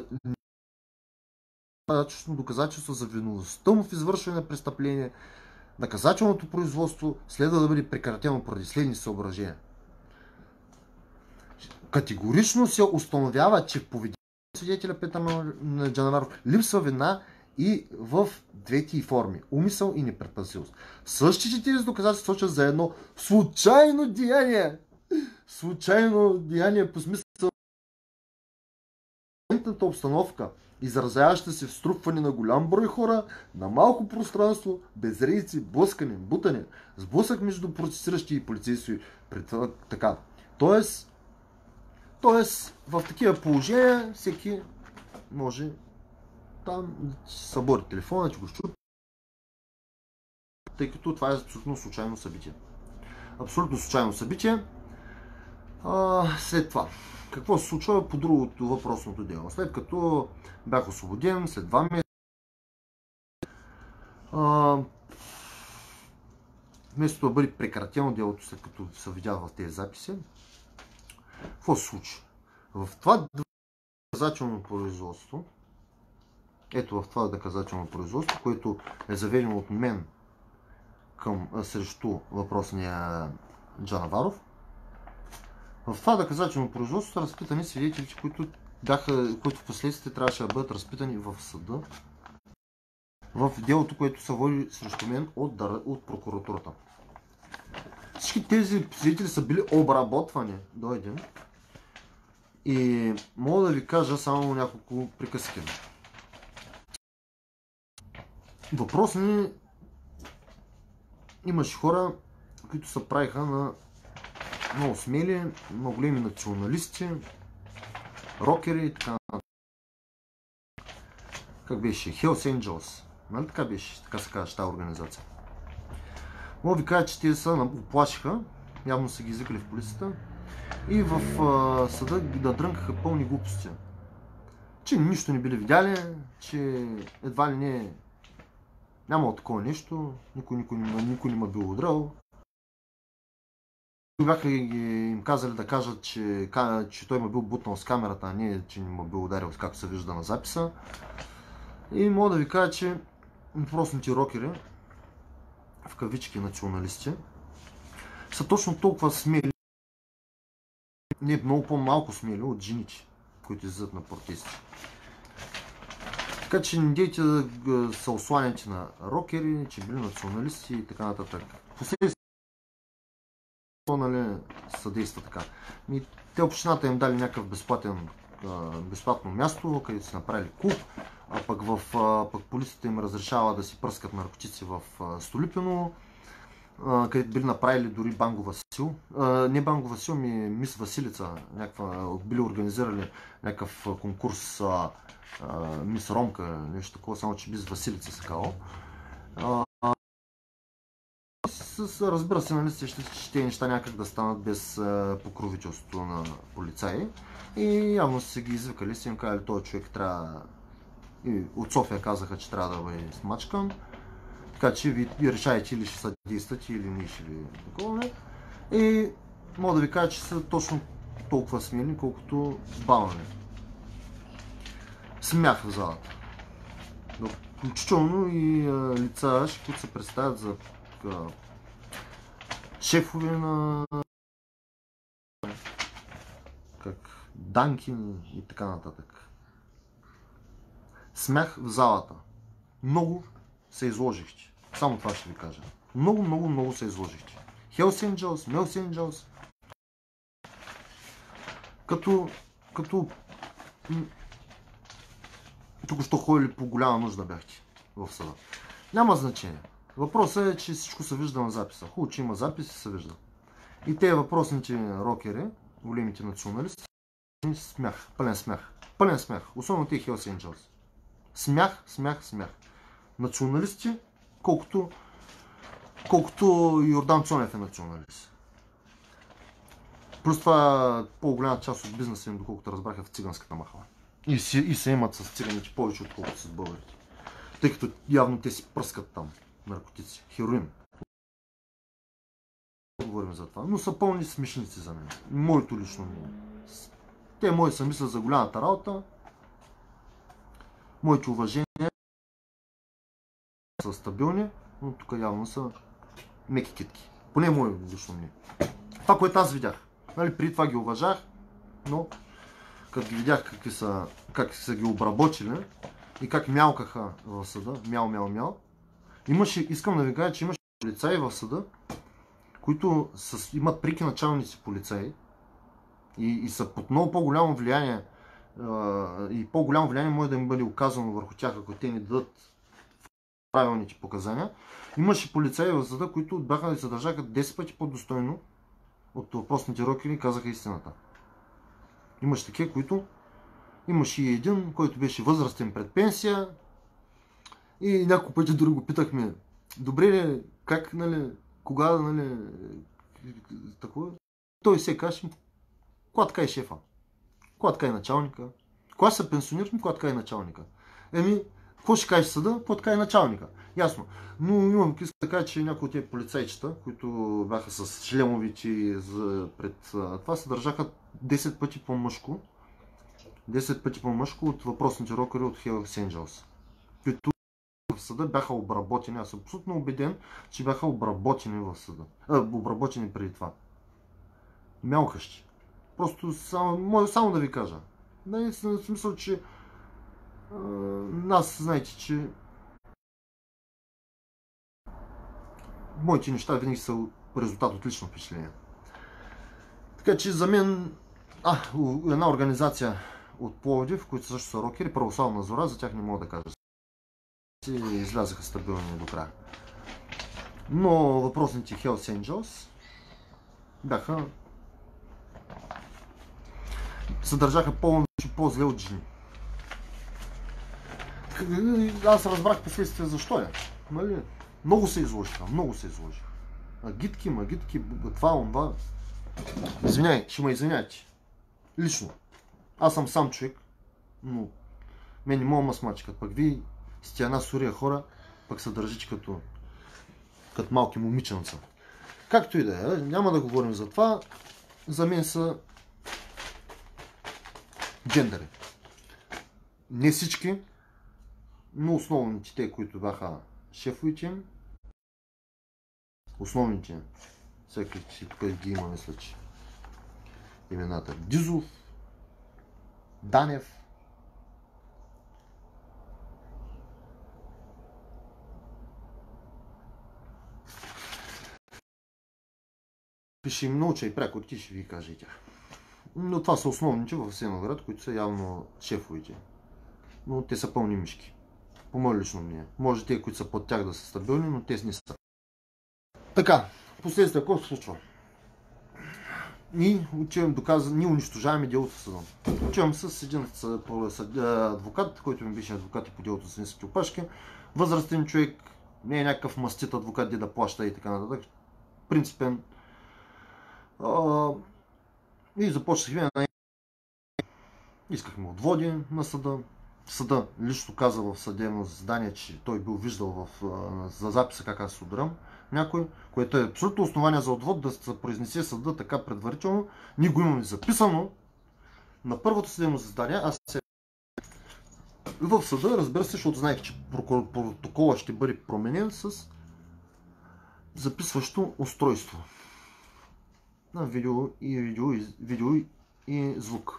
доказателство за виновността му в извършване на престъпление. Наказателното производство следва да бъде прекратено поради следни съображения. Категорично се установява, че в поведението на свидетеля Петър Джанаров липсва вина и в двете форми – умисъл и непредпазливост. Същите тези доказателства сочат за едно случайно деяние. Случайно деяние по смисъл на обстановка, изразяваща се в струпване на голям брой хора, на малко пространство, безредици, блъскане, бутане, сблъсък между процесиращи и полицейски. Така. Тоест, в такива положения всеки може там да събори телефона, да го щупи, тъй като това е абсолютно случайно събитие. Абсолютно случайно събитие. След това, какво се случва по другото въпросното дело? След като бях освободен, след 2 месеца, вместо да бъде прекратено делото, след като се видя в тези записи, какво се случи? В това доказателно производство, ето в това доказателно производство, което е заведено от мен срещу въпросния Джанаваров, в това доказателно производство са разпитани свидетелите, които в последствие трябваше да бъдат разпитани в съда, в делото, което се води срещу мен от прокуратурата. Всички тези свидетели са били обработвани до един и мога да ви кажа само няколко приказки. Въпросни имаше хора, които се правиха на много смели, много големи националисти, рокери и така нататък. Как беше? Hells Angels. Нали така беше? Така се казва тази организация. Мога ви кажа, че те се оплашиха, явно са ги извикали в полицията и в съда да дрънкаха пълни глупости. Че нищо не били видяли, че едва ли не нямало такова нещо, никой не ме бил удрал. Бяха им казали да кажат, че той ме бил бутнал с камерата, а не че не ме бил ударил, както се вижда на записа. И мога да ви кажа, че въпросните рокери, в кавички националисти, са точно толкова смели, не много по-малко смели от жените, които излизат на протести. Така че не дейте да се осланяте на рокери, че били националисти и така нататък. Последствие съдейства така. И те общината им дали някакъв безплатно място, където си направили клуб, а пък полицията им разрешава да си пръскат наркотици в Столипино, където били направили дори Банго Васил. Не Банго Васил, Мис Василица, били организирали някакъв конкурс Мис Ромка, нещо такова, само че без Василица се казало. Разбира се, нали, че тези неща някак да станат без покровителството на полицаи. И явно са ги извикали, си им казали, този човек трябва... И от София казаха, че трябва да бъде смачкан. Така че ви решаете или ще съдействате, или не ще ви такова. И мога да ви кажа, че са точно толкова смели, колкото балани. Смях в залата. Включително и лица, които се представят за шефове на Данкин и така нататък. Смях в залата. Много се изложихте. Само това ще ви кажа. Много се изложихте. Hells Angels, Mel's Angels. Като тук що ходили по голяма нужда бяхте в съда. Няма значение. Въпросът е, че всичко се вижда на записа. Хубаво, че има запис и се вижда. И тези въпросните рокери, големите националисти, смях, пълен смях. Пълен смях. Особено тези Hells Angels. Смях. Националисти, колкото Йордан Цонев е националист. Плюс това по-голяма част от бизнеса им, доколкото разбраха, в циганската махала. И се имат с циганите повече, отколкото с българите. Тъй като явно те си пръскат там наркотици, хероин. Говорим за това, но са пълни смешници за мен. Моето лично мнение. Те мои са мислят за голямата работа. Моите уважения са стабилни, но тук явно са меки китки. Поне мое лично мнение. Това, което аз видях. Нали, преди това ги уважах, но като ги видях как са ги обработили и как мялкаха в съда, мяу. Искам да ви кажа, че имаше полицаи в съда, които имат преки началници полицаи и са под много по-голямо влияние и по-голямо влияние може да им бъде оказано върху тях, ако те ни дадат правилните показания. Имаше полицаи в съда, които бяха да се държаха 10 пъти по-достойно от въпросните рокери и казаха истината. Имаше такива, които... Имаше и един, който беше възрастен пред пенсия и няколко пъти дори го питахме: добре ли, как, нали, кога, нали, такова. Той се каже: кога така е шефа? Кога така е началника? Кога се пенсионирахме, кога така е началника? Какво ще каже съда, какво така е началника? Ясно. Но имам иска да кажа, че някои от тези полицайчета, които бяха с шлемовите пред това, се държаха 10 пъти по-мъжко. 10 пъти по-мъжко от въпросните рокери от Hells Angels. Които в съда бяха обработени. Аз съм абсолютно убеден, че бяха обработени в съда. Обработени преди това. Мялкащи. Просто само да ви кажа. В смисъл, че нас, знаете, че моите неща винаги са резултат от лично впечатление. Така че за мен една организация от Пловдив, които също са рокери, Православна зора, за тях не мога да кажа. Излязаха стабилни до края. Но въпросните Hells Angels бяха... се държаха по-зле от жени. Аз разбрах последствия защо е. Нали? Много се изложиха. Магитки, това. Извиняй, ще ме извиняйте. Лично. Аз съм сам човек, но мен не мога ма смачкат. Пък ви сте една сурия хора, пък се държите като малки момиченца. Както и да е, няма да говорим за това. За мен са джендери. Не всички, но основните, те, които бяха шефовите им, основните, всеки тук ги има, мисля, че имената Дизов, Данев, ще им науча и пряко, ти ще ви кажа и тях. Но това са основните в Асеновград, които са явно шефовите. Но те са пълни мишки. По мое лично мнение. Може те, които са под тях да са стабилни, но те не са. Така, последствие какво се случва? Ние унищожаваме делото в съда. Отивам с един адвокат, който ми беше адвокат и по делото с ниските опашки. Възрастен човек, не е някакъв мастит адвокат, де да плаща и така нататък. Принципен. И започнахме на искахме отводи на съда. Съда лично каза в съдебно заседание, че той бил виждал за записа как аз се ударам някой, което е абсолютно основание за отвод да се произнесе съда така предварително. Ние го имаме записано на първото съдебно заседание. Аз в съда, разбира се, защото знаех, че протокола ще бъде променен с записващо устройство на видео и звук.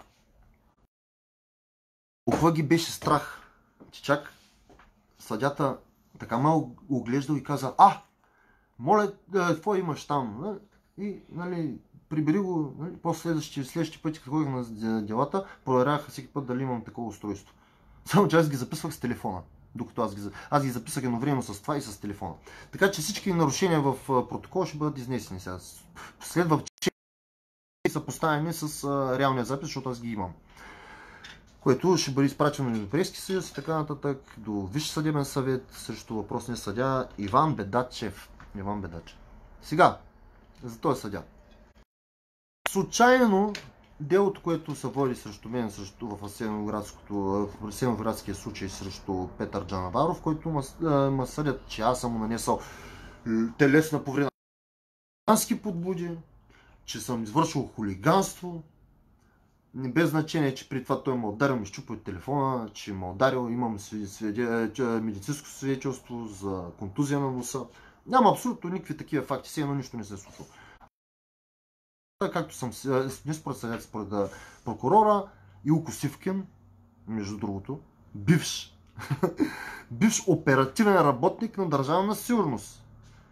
Толкова ги беше страх, че чак съдята така малко оглеждал и каза: моля, какво имаш там? И, нали, прибери го, нали, после следващия път, като ходих на делата, проверяваха всеки път дали имам такова устройство. Само че аз ги записвах с телефона, докато аз ги записах едновременно с това и с телефона. Така че всички нарушения в протокола ще бъдат изнесени сега. Следва, че са поставени с реалния запис, защото аз ги имам. Което ще бъде изпрачено на Европейски съюз и така нататък до Висш съдебен съвет срещу въпросния съдия Иван Бедачев. Сега, за този съдия. Случайно делото, което се води срещу мен в Асеновградския случай срещу Петър Джанаваров, който ме съдят, че аз съм му нанесъл телесна повреда, подбуди, че съм извършил хулиганство. Без значение, че при това той ме ударил, ми щупа от телефона, че ме ударил, имам медицинско свидетелство за контузия на носа. Няма абсолютно никакви такива факти, все едно нищо не се е случило. Както съм не според съдята, според прокурора Илко Сивкин, между другото, бивш оперативен работник на Държавна сигурност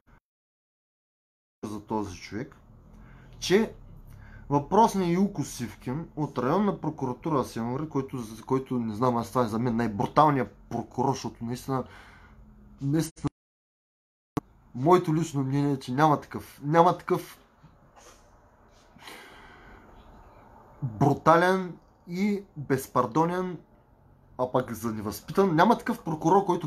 за този човек, че въпросният Илко Сивкин от районна прокуратура Асеновград, който не знам, аз това е за мен най-бруталният прокурор, защото наистина моето лично мнение е, че няма такъв брутален и безпардонен, а пък за невъзпитан, няма такъв прокурор, който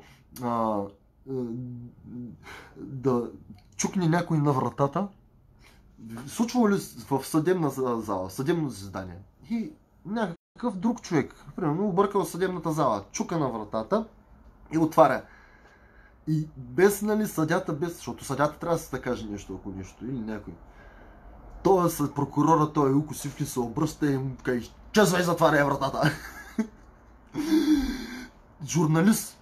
да чукне някой на вратата. Случвало ли в съдебна зала, съдебно заседание и някакъв друг човек, примерно, объркал съдебната зала, чука на вратата и отваря. И без, нали, съдята, защото съдята трябва да се да каже нещо, ако нещо, или някой. Той е прокурора, той е Илко Сивкин, се обръща и му каже: "Чезвай, затваря вратата!" Журналист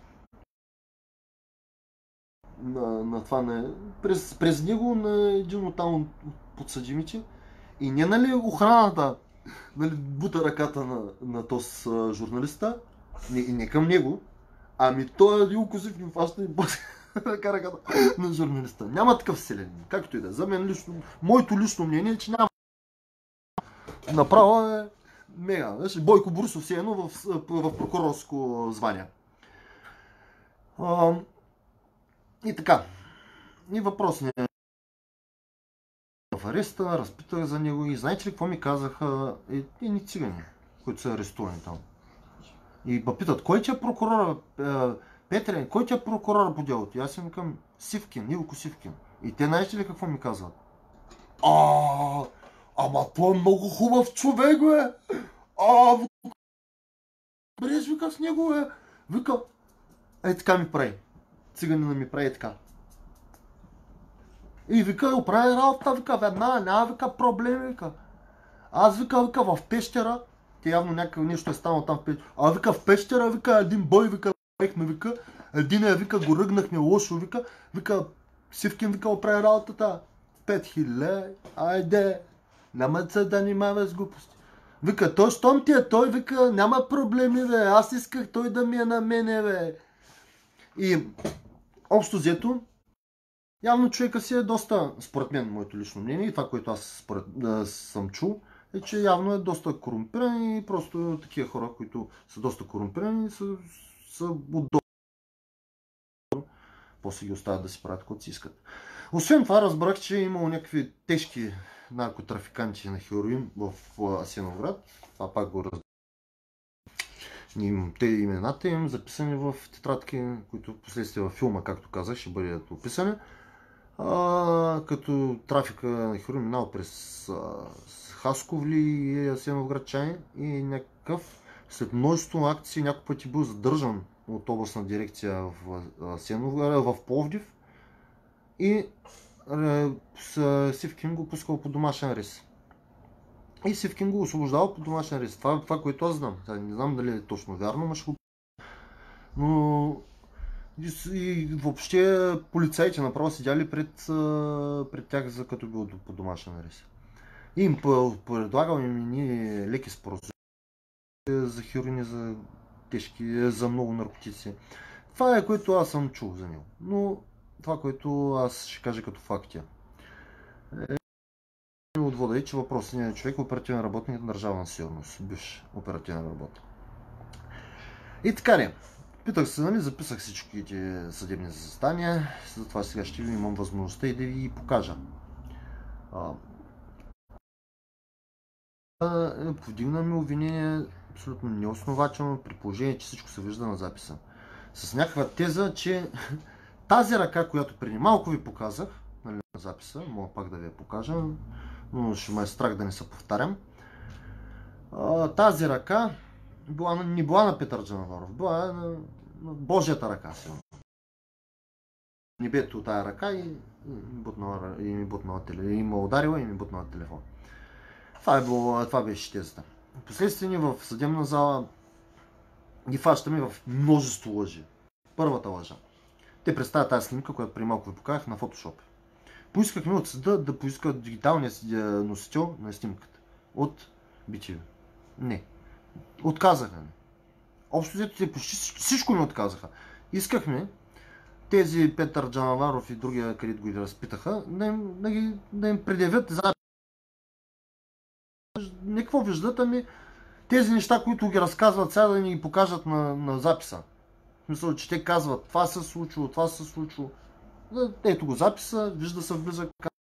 на това през него на един от там подсъдимите и не, нали, охраната, нали, бута ръката на този журналиста, не към него, ами той е Илко Сивкин фаща и бута ръката на журналиста. Няма такъв вселен, както и да е. За мен лично, моето лично мнение е, че няма. Направо е мега. Бойко Борисов все едно в прокурорско звание. И така. И въпросният в ареста, разпитах за него и знаете ли какво ми казаха едни цигани, които са арестувани там. И ме питат: "Кой ти е прокурора, Петре, кой ти е прокурора по делото?" И аз им към: "Сивкин, Илко Сивкин." И те знаете ли какво ми казват? Ама той е много хубав човек, бе! Бреш, вика, с него, бе! Вика, така ми прави. Циганина ми прави така. И вика, оправи работа, вика, веднага, няма, вика, проблеми, вика. Аз, вика, в пещера, те явно някакво нещо е станало там в пещера. Вика, в пещера, вика, един бой, вика, вика, един вика, го ръгнахме лошо, вика, Сивкин, вика, оправи работата. 5000, айде, няма се да занимава с глупости. Вика, той, щом ти е той, вика, няма проблеми, бе, аз исках той да ми е на мене, бе. И общо взето, явно човека си е доста, според мен, моето лично мнение и това, което аз съм чул, е, че явно е доста корумпиран и просто такива хора, които са доста корумпирани, са удобни. После ги оставят да си правят каквото си искат. Освен това, разбрах, че е имало някакви тежки наркотрафиканти на хероин в Асеновград. Това пак го разбрах. Те имената им записани в тетрадки, които последствие във филма, както казах, ще бъдат описани. Като трафика на хероин минал през Хасковли и Асеновградчани и някакъв след множество акции няколко пъти бил задържан от областна дирекция в Пловдив и Сивкин го пускал по домашен арест. И Сивкин го освобождавал по домашен арест. Това, което аз знам. Не знам дали е точно вярно, но и въобще полицаите направо седяли пред тях, като бил по домашен арест. И им предлагал им ние леки споразумения за хероини, за тежки, за много наркотици. Това е, което аз съм чул за него. Но това, което аз ще кажа като факти. Отвода е, че въпросният човек е оперативен работник на Държавна сигурност. Бивш оперативен работник. И така ли. Питах се, нали, записах всичките съдебни заседания, затова сега ще имам възможността и да ви покажа. Повдигна ми обвинение абсолютно неоснователно, при положение, че всичко се вижда на записа. С някаква теза, че тази ръка, която преди малко ви показах, нали, на записа, мога пак да ви я покажа, но ще ме е страх да не се повтарям. Тази ръка не била на Петър Джанаваров, била на Божията ръка. Небето от тая ръка и ми ударила и ми бутнала телефон. Това беше тезата. Впоследствие ни в съдебна зала ги фащаме в множество лъжи. Първата лъжа. Те представят тази снимка, която преди малко ви показах на Photoshop. Поискахме от съда да поискат дигиталния носител на снимката. От BTV. Не. Отказаха ни. Общо взето те почти всичко ни отказаха. Искахме тези Петър Джанаваров и другия, където го и разпитаха, да им предявят запис. Не какво виждат, ами тези неща, които ги разказват сега, да ни ги покажат на записа. В смисъл, че те казват, това се случило, това се случило. Ето го записа, вижда се влиза.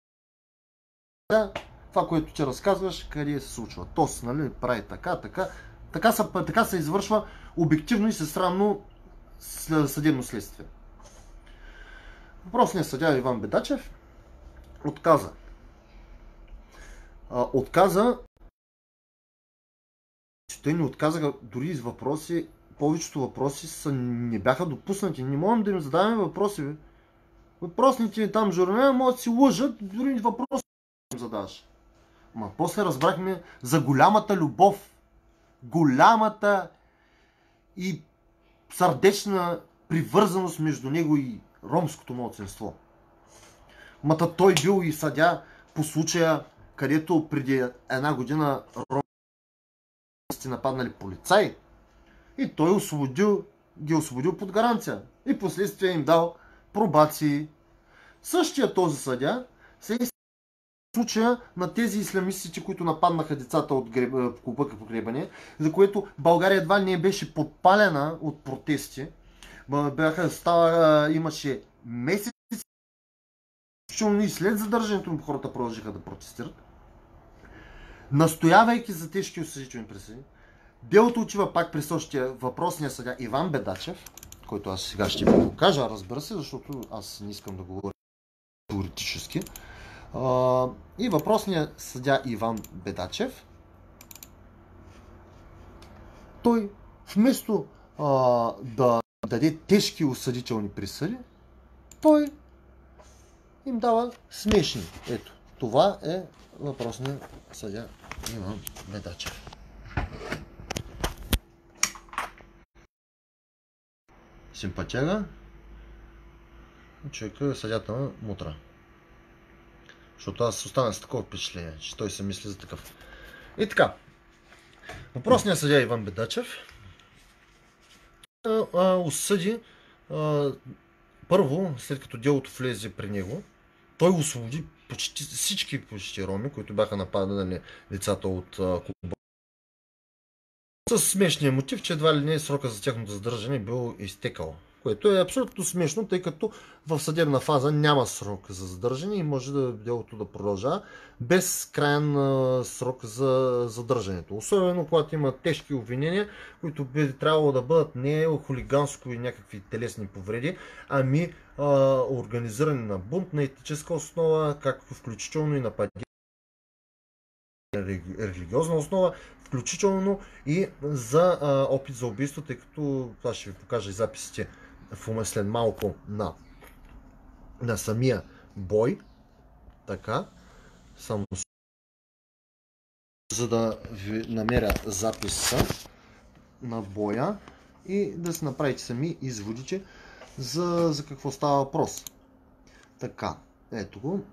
Това, което ти разказваш, къде се случва. Тоест, нали, прави така. Така се извършва обективно и всесрамно съдебно следствие. Въпросният съдия Иван Бедачев отказа. Те ни отказаха дори из въпроси, повечето въпроси не бяха допуснати. Не можем да им задаваме въпроси. Въпросните там журналисти могат да си лъжат, дори въпроси не им задаваш. После разбрахме за голямата любов, голямата и сърдечна привързаност между него и ромското малцинство. Той бил и съдя по случая, където преди една година ромците нападнали полицаи и той ги освободил под гаранция и последствие им дал пробации. Същия този съдя се е случая на тези исламистите, които нападнаха децата от клуба по гребане, за което България едва не беше подпалена от протести. Имаше месеци и след задържането му хората продължиха да протестират. Настоявайки за тежки осъдителни присъди, делото отива пак при същия въпросния съдия Иван Бедачев, който аз сега ще ви покажа, разбира се, защото аз не искам да говоря политически. И въпросният съдия Иван Бедачев, той вместо да даде тежки осъдителни присъди, той им дава смешни. Ето, това е въпросният съдия Иван Бедачев. Симпатяга. Човека е съдята на мутра. Защото аз останах с такова впечатление, че той се мисли за такъв. И така. Въпросният съдия Иван Бедачев осъди първо, след като делото влезе при него, той освободи всички роми, които бяха нападали лицата от клуба. С смешния мотив, че едва ли не срока за тяхното задържане бил изтекал. Което е абсолютно смешно, тъй като в съдебна фаза няма срок за задържане и може делото да продължава без краен срок за задържането. Особено когато има тежки обвинения, които би трябвало да бъдат не хулиганско и някакви телесни повреди, ами организиране на бунт на етническа основа, както включително и нападение религиозна основа, включително и за опит за убийство, тъй като това ще ви покажа и записите след малко на самия бой. Така, само за да ви намеря записа на боя и да си направите сами изводите за какво става въпрос. Така, ето го.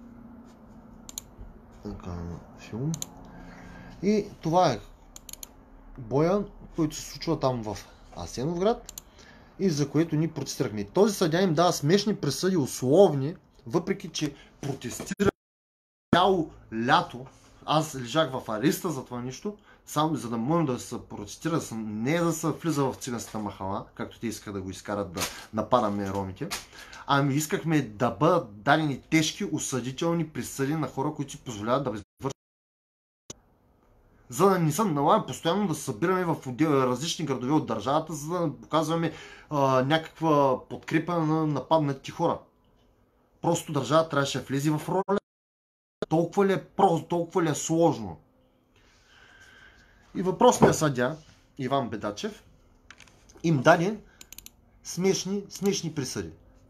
Така, филм. И това е боя, който се случва там в Асеновград и за което ние протестирахме. Този съдия им дава смешни присъди, условни, въпреки че протестира цяло лято. Аз лежах в ареста за това нищо, само за да може да се протестира, не да се влиза в циганската махала, както те искат да го изкарат да нападаме ромите, ами искахме да бъдат дадени тежки осъдителни присъди на хора, които си позволяват да извършат. За да не се налага постоянно да се събираме в различни градове от държавата, за да показваме някаква подкрепа на нападнати хора. Просто държавата трябваше да влезе в роля. Толкова ли е просто, толкова ли е сложно? И въпросният съдия Иван Бедачев им даде смешни присъди.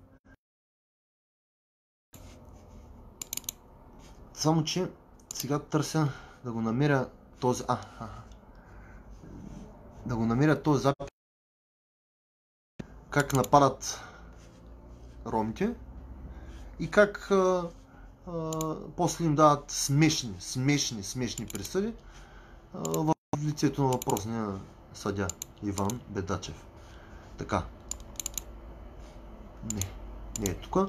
Само че сега търся да го намеря този запис, как нападат ромите и как после им дават смешни присъди в лицето на въпросния съдия Иван Бедачев. Така. Не е тук.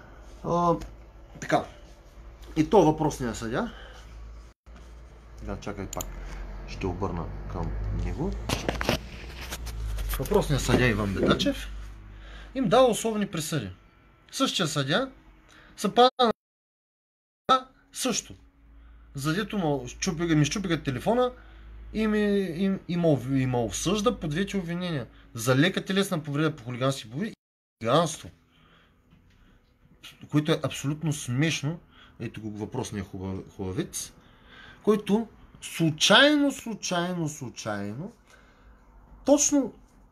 Така. И то въпросния съдия. Чакай пак. Ще обърна към него. Въпросният съдия Иван Бедачев им дава особени присъди. Същия съдия се пада на също. Задето ми щупиха телефона и ме осъжда по двете обвинения. За лека телесна повреда по хулигански повреди и хулиганство. Което е абсолютно смешно. Ето го въпросния хубавец, който случайно, точно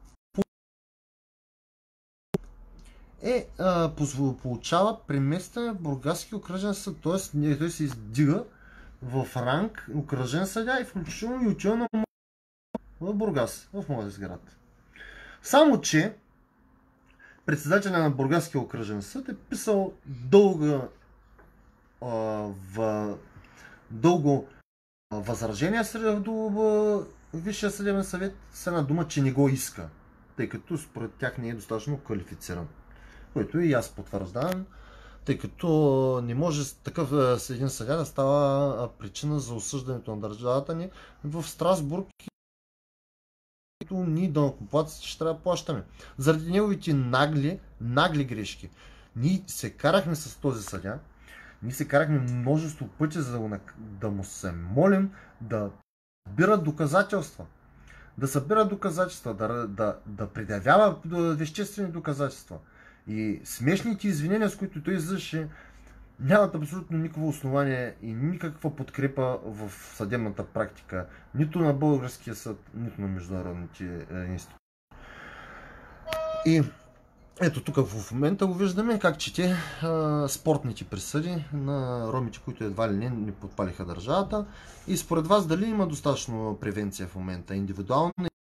получава преместване в Бургаския окръжен съд. Т.е. той се издига в ранг окръжен съдия и включително и отива в Бургас, в моят град. Само че председателя на Бургаския окръжен съд е писал дълго възражение до Висшия съдебен съвет с една дума, че не го иска, тъй като според тях не е достатъчно квалифициран. Което и аз потвърждавам, тъй като не може такъв един съдия да става причина за осъждането на държавата ни в Страсбург, като ние данъкоплатците ще трябва да плащаме. Заради неговите нагли грешки. Ние се карахме с този съдия, ние се карахме множество пъти, за да му се молим да събира доказателства. Да предявява веществени доказателства. И смешните извинения, с които той излизаше нямат абсолютно никакво основание и никаква подкрепа в съдебната практика, нито на българския съд, нито на международните институции. И ето тук в момента го виждаме как чете спортните присъди на ромите, които едва ли не подпалиха държавата. И според вас дали има достатъчно превенция в момента, индивидуална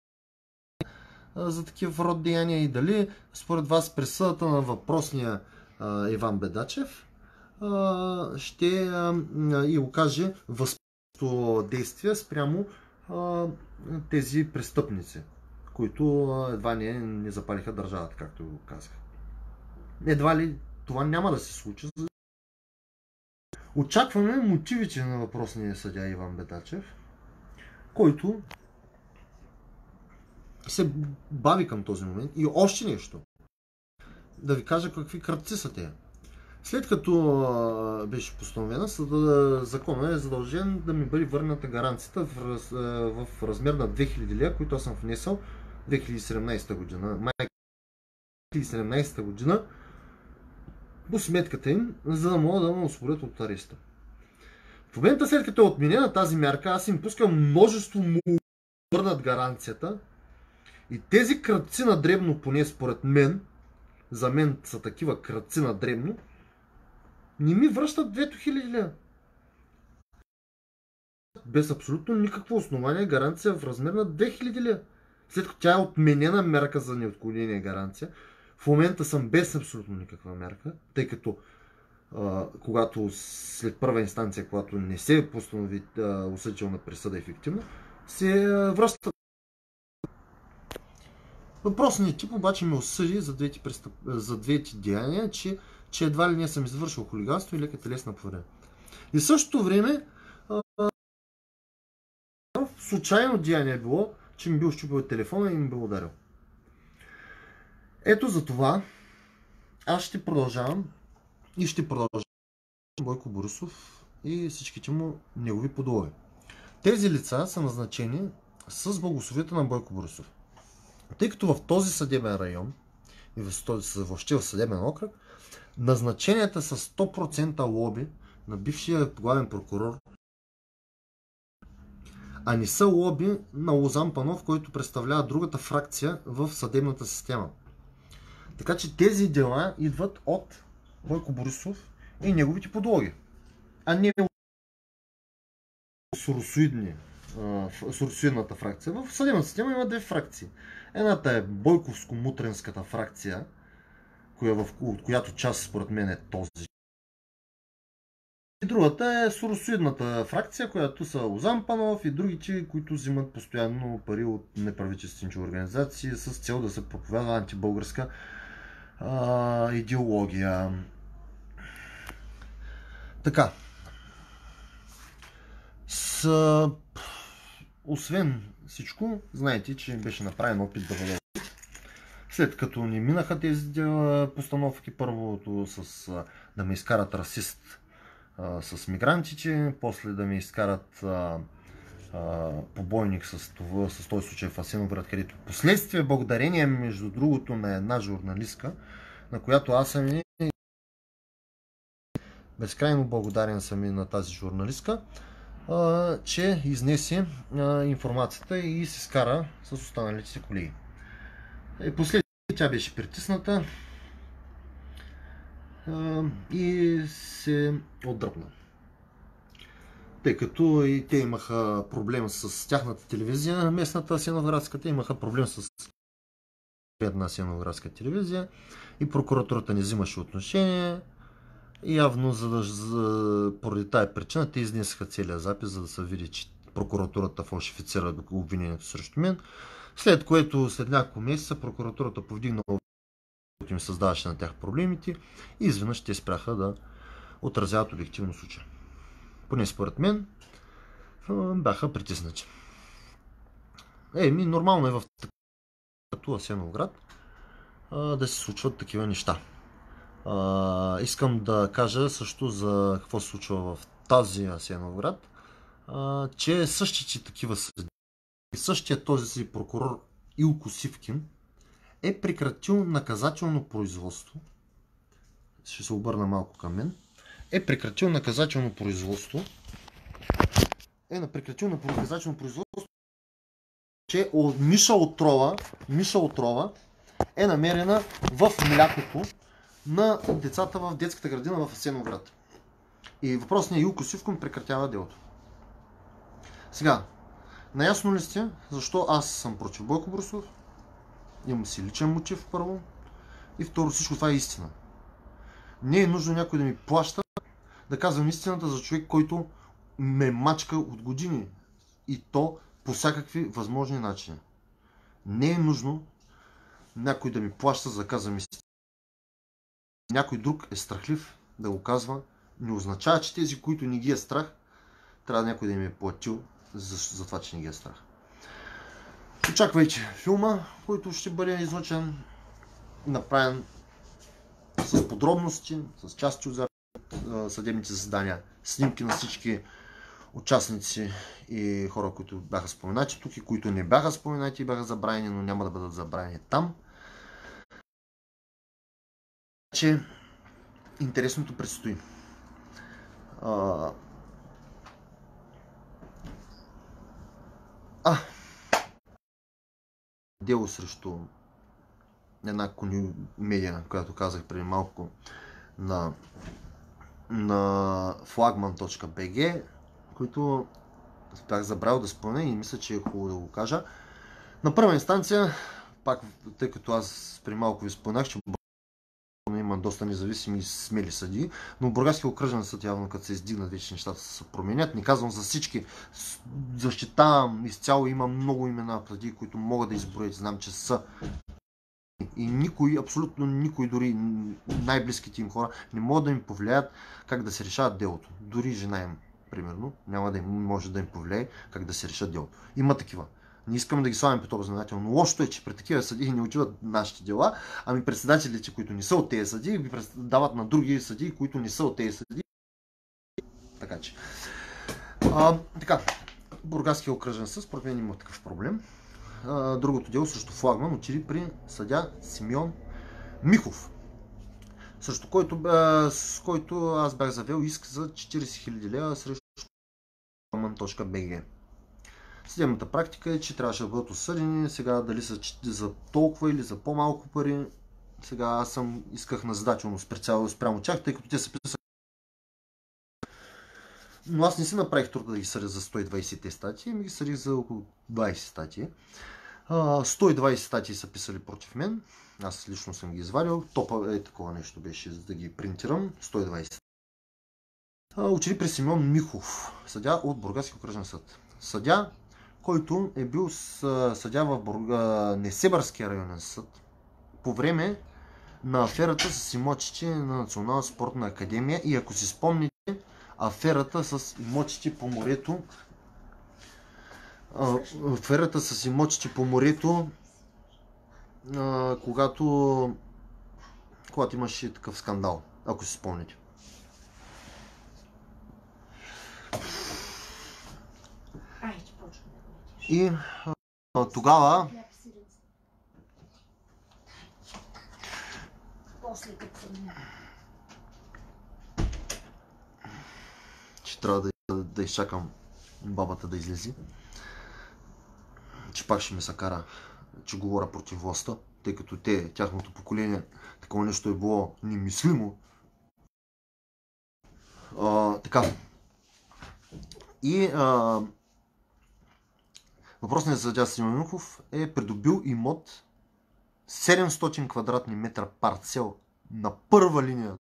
за такива род деяния, и дали според вас присъдата на въпросния Иван Бедачев ще и окаже възпиращо действие спрямо тези престъпници, които едва не запалиха държавата, както го казах. Едва ли това няма да се случи. Очакваме мотивите на въпросния съдия Иван Бедачев, който се бави към този момент. И още нещо. Да ви кажа какви кръци са те. След като беше постановена, законът е задължен да ми бъде върната гаранцията в размер на 2000 лева, които аз съм внесъл 2017 година. Май 2017 година по сметката им, за да могат да ме освободят от ареста. В момента, след като е отменена тази мярка, аз им пускам множество му върнат гаранцията, и тези кръци на дребно, поне според мен, за мен са такива кръци на дребно, не ми връщат 2000 лева. Без абсолютно никакво основание гаранция в размер на 2000 лева. След като тя е отменена мерка за неотклонение гаранция, в момента съм без абсолютно никаква мерка, тъй като когато след първа инстанция, когато не се постанови осъдителна присъда ефективно, се връщат. Въпросният тип обаче ме осъди за двете деяния, че едва ли не съм извършил хулиганство и лека телесна повреда. И в същото време случайно деяние е било, че ми бил щупил телефона и ми бил ударил. Ето за това аз ще продължавам и ще продължавам Бойко Борисов и всичките му негови подлоги. Тези лица са назначени с благословията на Бойко Борисов. Тъй като в този съдебен район и въобще в съдебен окръг, назначенията са 100% лоби на бившия главен прокурор, а не са лоби на Лозан Панов, който представлява другата фракция в съдебната система. Така че тези дела идват от Бойко Борисов и неговите подлоги, а не соросоидната фракция. В съдебната система има две фракции. Едната е бойковско-мутренската фракция, от която част според мен е този. И другата е соросоидната фракция, която са Лозан Панов и другите, които взимат постоянно пари от неправителствените организации с цел да се проповядва антибългарска идеология. Така. Освен всичко, знаете, че беше направен опит да бъде. След като не минаха тези постановки, първото да ме изкарат расист с мигрантите, после да ме изкарат побойник с този случай в Асеновград, където последствие, благодарение между другото на една журналистка, на която аз съм безкрайно благодарен съм и на тази журналистка, че изнесе информацията и се скара с останалите си колеги. Последно тя беше притисната и се отдръпна. Тъй като и те имаха проблем с тяхната телевизия, местната асеновградската, имаха проблем с една асеновградска телевизия и прокуратурата не взимаше отношение. И явно, поради тая причина, те изнесаха целия запис, за да се види, че прокуратурата фалшифицира обвинението срещу мен. След което, след няколко месеца, прокуратурата повдигна, което им създаваше на тях проблемите, и изведнъж те спряха да отразяват обективно случая. Поне според мен бяха притиснати. Нормално е в като Асеновград да се случват такива неща. Искам да кажа също за какво се случва в тази Асеновград, че същите такива съди, същия този си прокурор Илко Сивкин е прекратил наказателно производство. Ще се обърна малко към мен. е прекратил наказателно производство. Че миша отрова е намерена в млякото на децата в детската градина в Асеновград. И въпросният Илко Сивком прекратява делото. Сега, наясно ли сте защо аз съм против Бойко Борисов? Имам си личен мотив първо. И второ, всичко това е истина. Не е нужно някой да ми плаща да казвам истината за човек, който ме мачка от години. И то по всякакви възможни начини. Не е нужно някой да ми плаща за да казвам истината. Някой друг е страхлив да го казва. Не означава, че тези, които не ги е страх, трябва някой да им е платил за това, че не ги е страх. Очаквайте филма, който ще бъде излъчен, направен с подробности, с части от съдебните заседания, снимки на всички участници и хора, които бяха споменати тук и които не бяха споменати и бяха забравени, но няма да бъдат забравени там. Че интересното предстои. Дело срещу една медия, която казах преди малко на flagman.bg, които бях забравил да спомена и мисля, че е хубаво да го кажа. На първа инстанция, пак тъй като аз преди малко ви споменах, че има доста независими и смели съдии, но Бургаския окръжен съд явно като се издигнат вече нещата се променят. Не казвам за всички, защитавам изцяло, има много имена съдии, които могат да изброят, знам, че са. И никой, абсолютно никой, дори най-близките им хора, не могат да им повлияят как да се решават делото. Дори жена им, примерно, няма да им може да им повлияе как да се решат делото. Има такива. Не искам да ги слагам по този знаменател, но лошото е, че при такива съдии не отиват нашите дела, ами председателите, които не са от тези съдии, ги дават на други съдии, които не са от тези съдии. Така че. Така, Бургаския окръжен съд, според мен има такъв проблем. Другото дело срещу Флагман отиде при съдия Симеон Михов, срещу с който аз бях завел иск за 40 000 лева срещу Flagman.bg. Съдебната практика е, че трябваше да бъдат осъдени, сега дали са за толкова или за по-малко пари. Сега аз исках назидателно спрямо тях, тъй като те са писали. Но аз не си направих труда да ги съдя за 120 статии, ами ги съдих за около 20 статии. 120 статии са писали против мен, аз лично съм ги извадил, топа е такова нещо беше, за да ги принтирам, 120. Учили при Симеон Михов, съдя от Бургаския окръжен съд. Съдя, който е бил съдя в Несебърския районен съд по време на аферата с имотите на Национална спортна академия и ако си спомните, аферата с имотите по морето, когато имаше такъв скандал, ако си спомните. И тогава ще трябва да изчакам бабата да излезе, че пак ще ме се кара, че говоря против властта, тъй като тяхното поколение, такова нещо е било немислимо. Така. И въпросният съдия Симеон Михов е придобил имот 700 квадратни метра парцел на първа линия.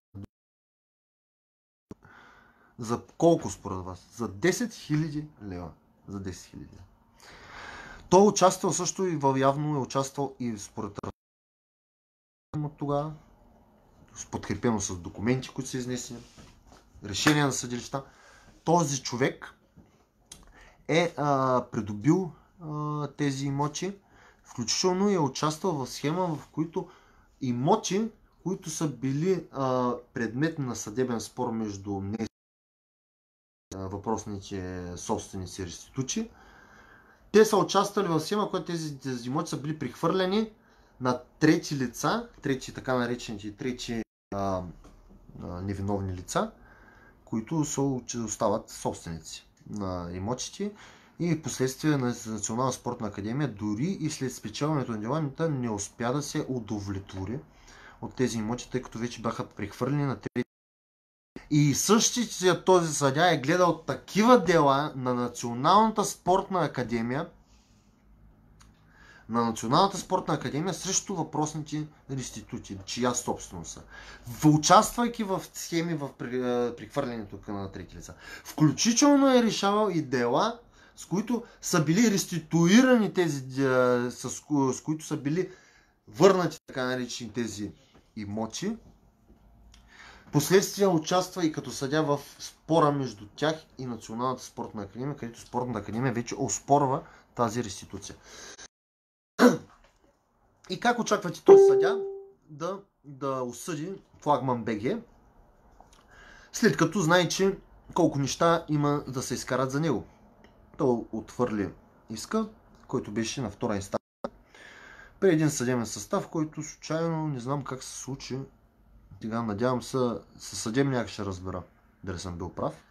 За колко според вас? За 10 000 лева. За 10 000 лева. Той е участвал също и явно е участвал и според от тогава, подкрепено с документи, които са изнесени, решения на съдилища. Този човек е придобил тези имоти, включително е участвал в схема, в които имоти, които са били предмет на съдебен спор между въпросните собственици и реститути, те са участвали в схема, когато тези имоти са били прихвърлени на трети лица, така наречените трети невиновни лица, които остават собственици на имотите и в последствие на Национална спортна академия, дори и след спечелването на делата, не успя да се удовлетвори от тези имоти, тъй като вече бяха прехвърлени на трети. И същия този съдия е гледал такива дела на Националната спортна академия, срещу въпросните реститути, чия собственост са. Участвайки в схеми в прехвърлянето на трети лица. Включително е решавал и дела, с които са били реституирани тези, с които са били върнати така наречени тези имоти. Последствие участва и като съдия в спора между тях и Националната спортна академия, където спортната академия вече оспорва тази реституция. И как очаквате този съдия да осъди Флагман БГ, след като знае, че колко неща има да се изкарат за него? Той отвърли иска, който беше на втора инстанция, при един съдебен състав, който случайно, не знам как се случи, сега надявам се, със съдебния ще разбера дали съм бил прав.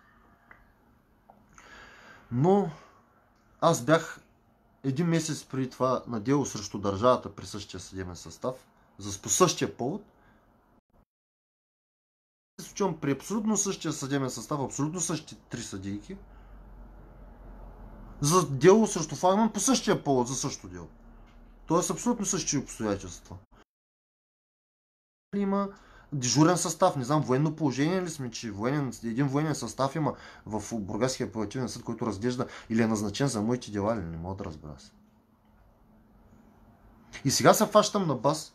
Но аз бях един месец преди това на дело срещу държавата при същия съдебен състав, по същия повод. Се случвам при абсолютно същия съдебен състав, абсолютно същите три съдийки, за дело срещу Флагман по същия повод, за същото дело. Тоест абсолютно същи обстоятелства. Има дежурен състав, не знам, военно положение ли сме, че един военен състав има в Бургаския апелативен съд, който разглежда или е назначен за моите дела, или не мога да разбера се. И сега се фащам на бас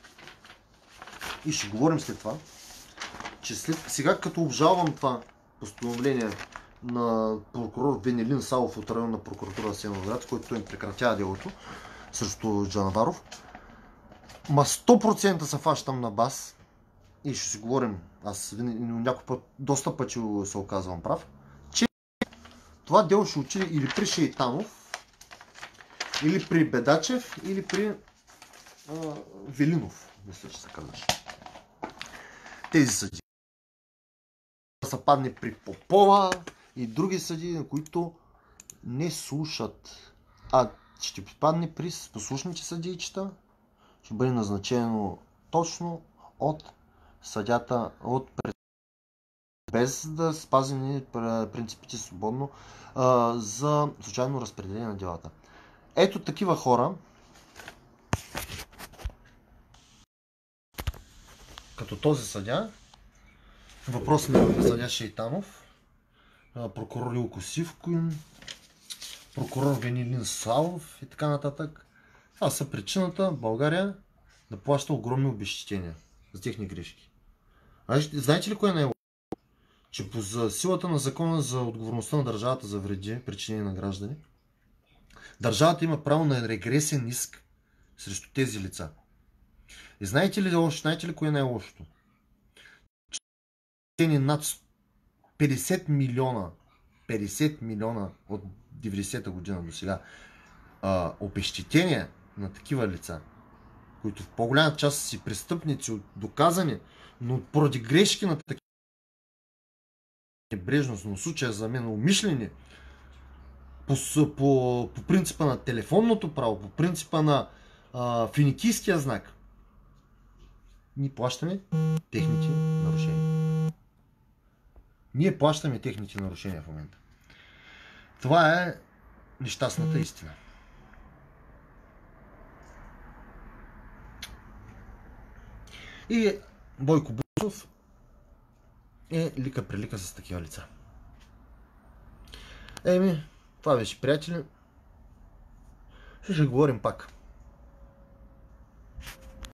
и ще говорим след това, че сега като обжалвам това постановление на прокурор Венелин Савов от районна прокуратура Асеновград, който им прекратява делото срещу Джанаваров, 100% се фащам на бас и ще си говорим, аз някой път, доста пъти се оказвам прав, че това дело ще отиде или при Шейтанов, или при Бедачев, или при Велинов, мисля, че се казваше. Тези съди са падне при Попова и други съди, на които не слушат, а ще припадне при послушните съдийчета, ще бъде назначено точно от съдята, без да спазени принципите свободно за случайно разпределение на делата. Ето такива хора, като този съдя, въпросният съдя Шейтанов, прокурор Илко Сивкин, прокурор Венелин Савов и така нататък. Това са причината България да плаща огромни обезщетения за техни грешки. Знаете ли кое е най-лошо? Че по силата на закона за отговорността на държавата за вреди, причинени на граждани, държавата има право на регресен иск срещу тези лица. И знаете ли кое е най-лошото? Над 50 милиона от 90-та година до сега обезщетения на такива лица, които в по-голяма част си престъпници, доказани, но поради грешки на такива небрежност, но в случая за мен умишлени, по принципа на телефонното право, по принципа на финикийския знак, ние плащаме техните нарушения. Ние плащаме техните нарушения в момента. Това е нещастната истина. И Бойко Борисов е лика-прилика с такива лица. Това беше, приятели. Ще говорим пак.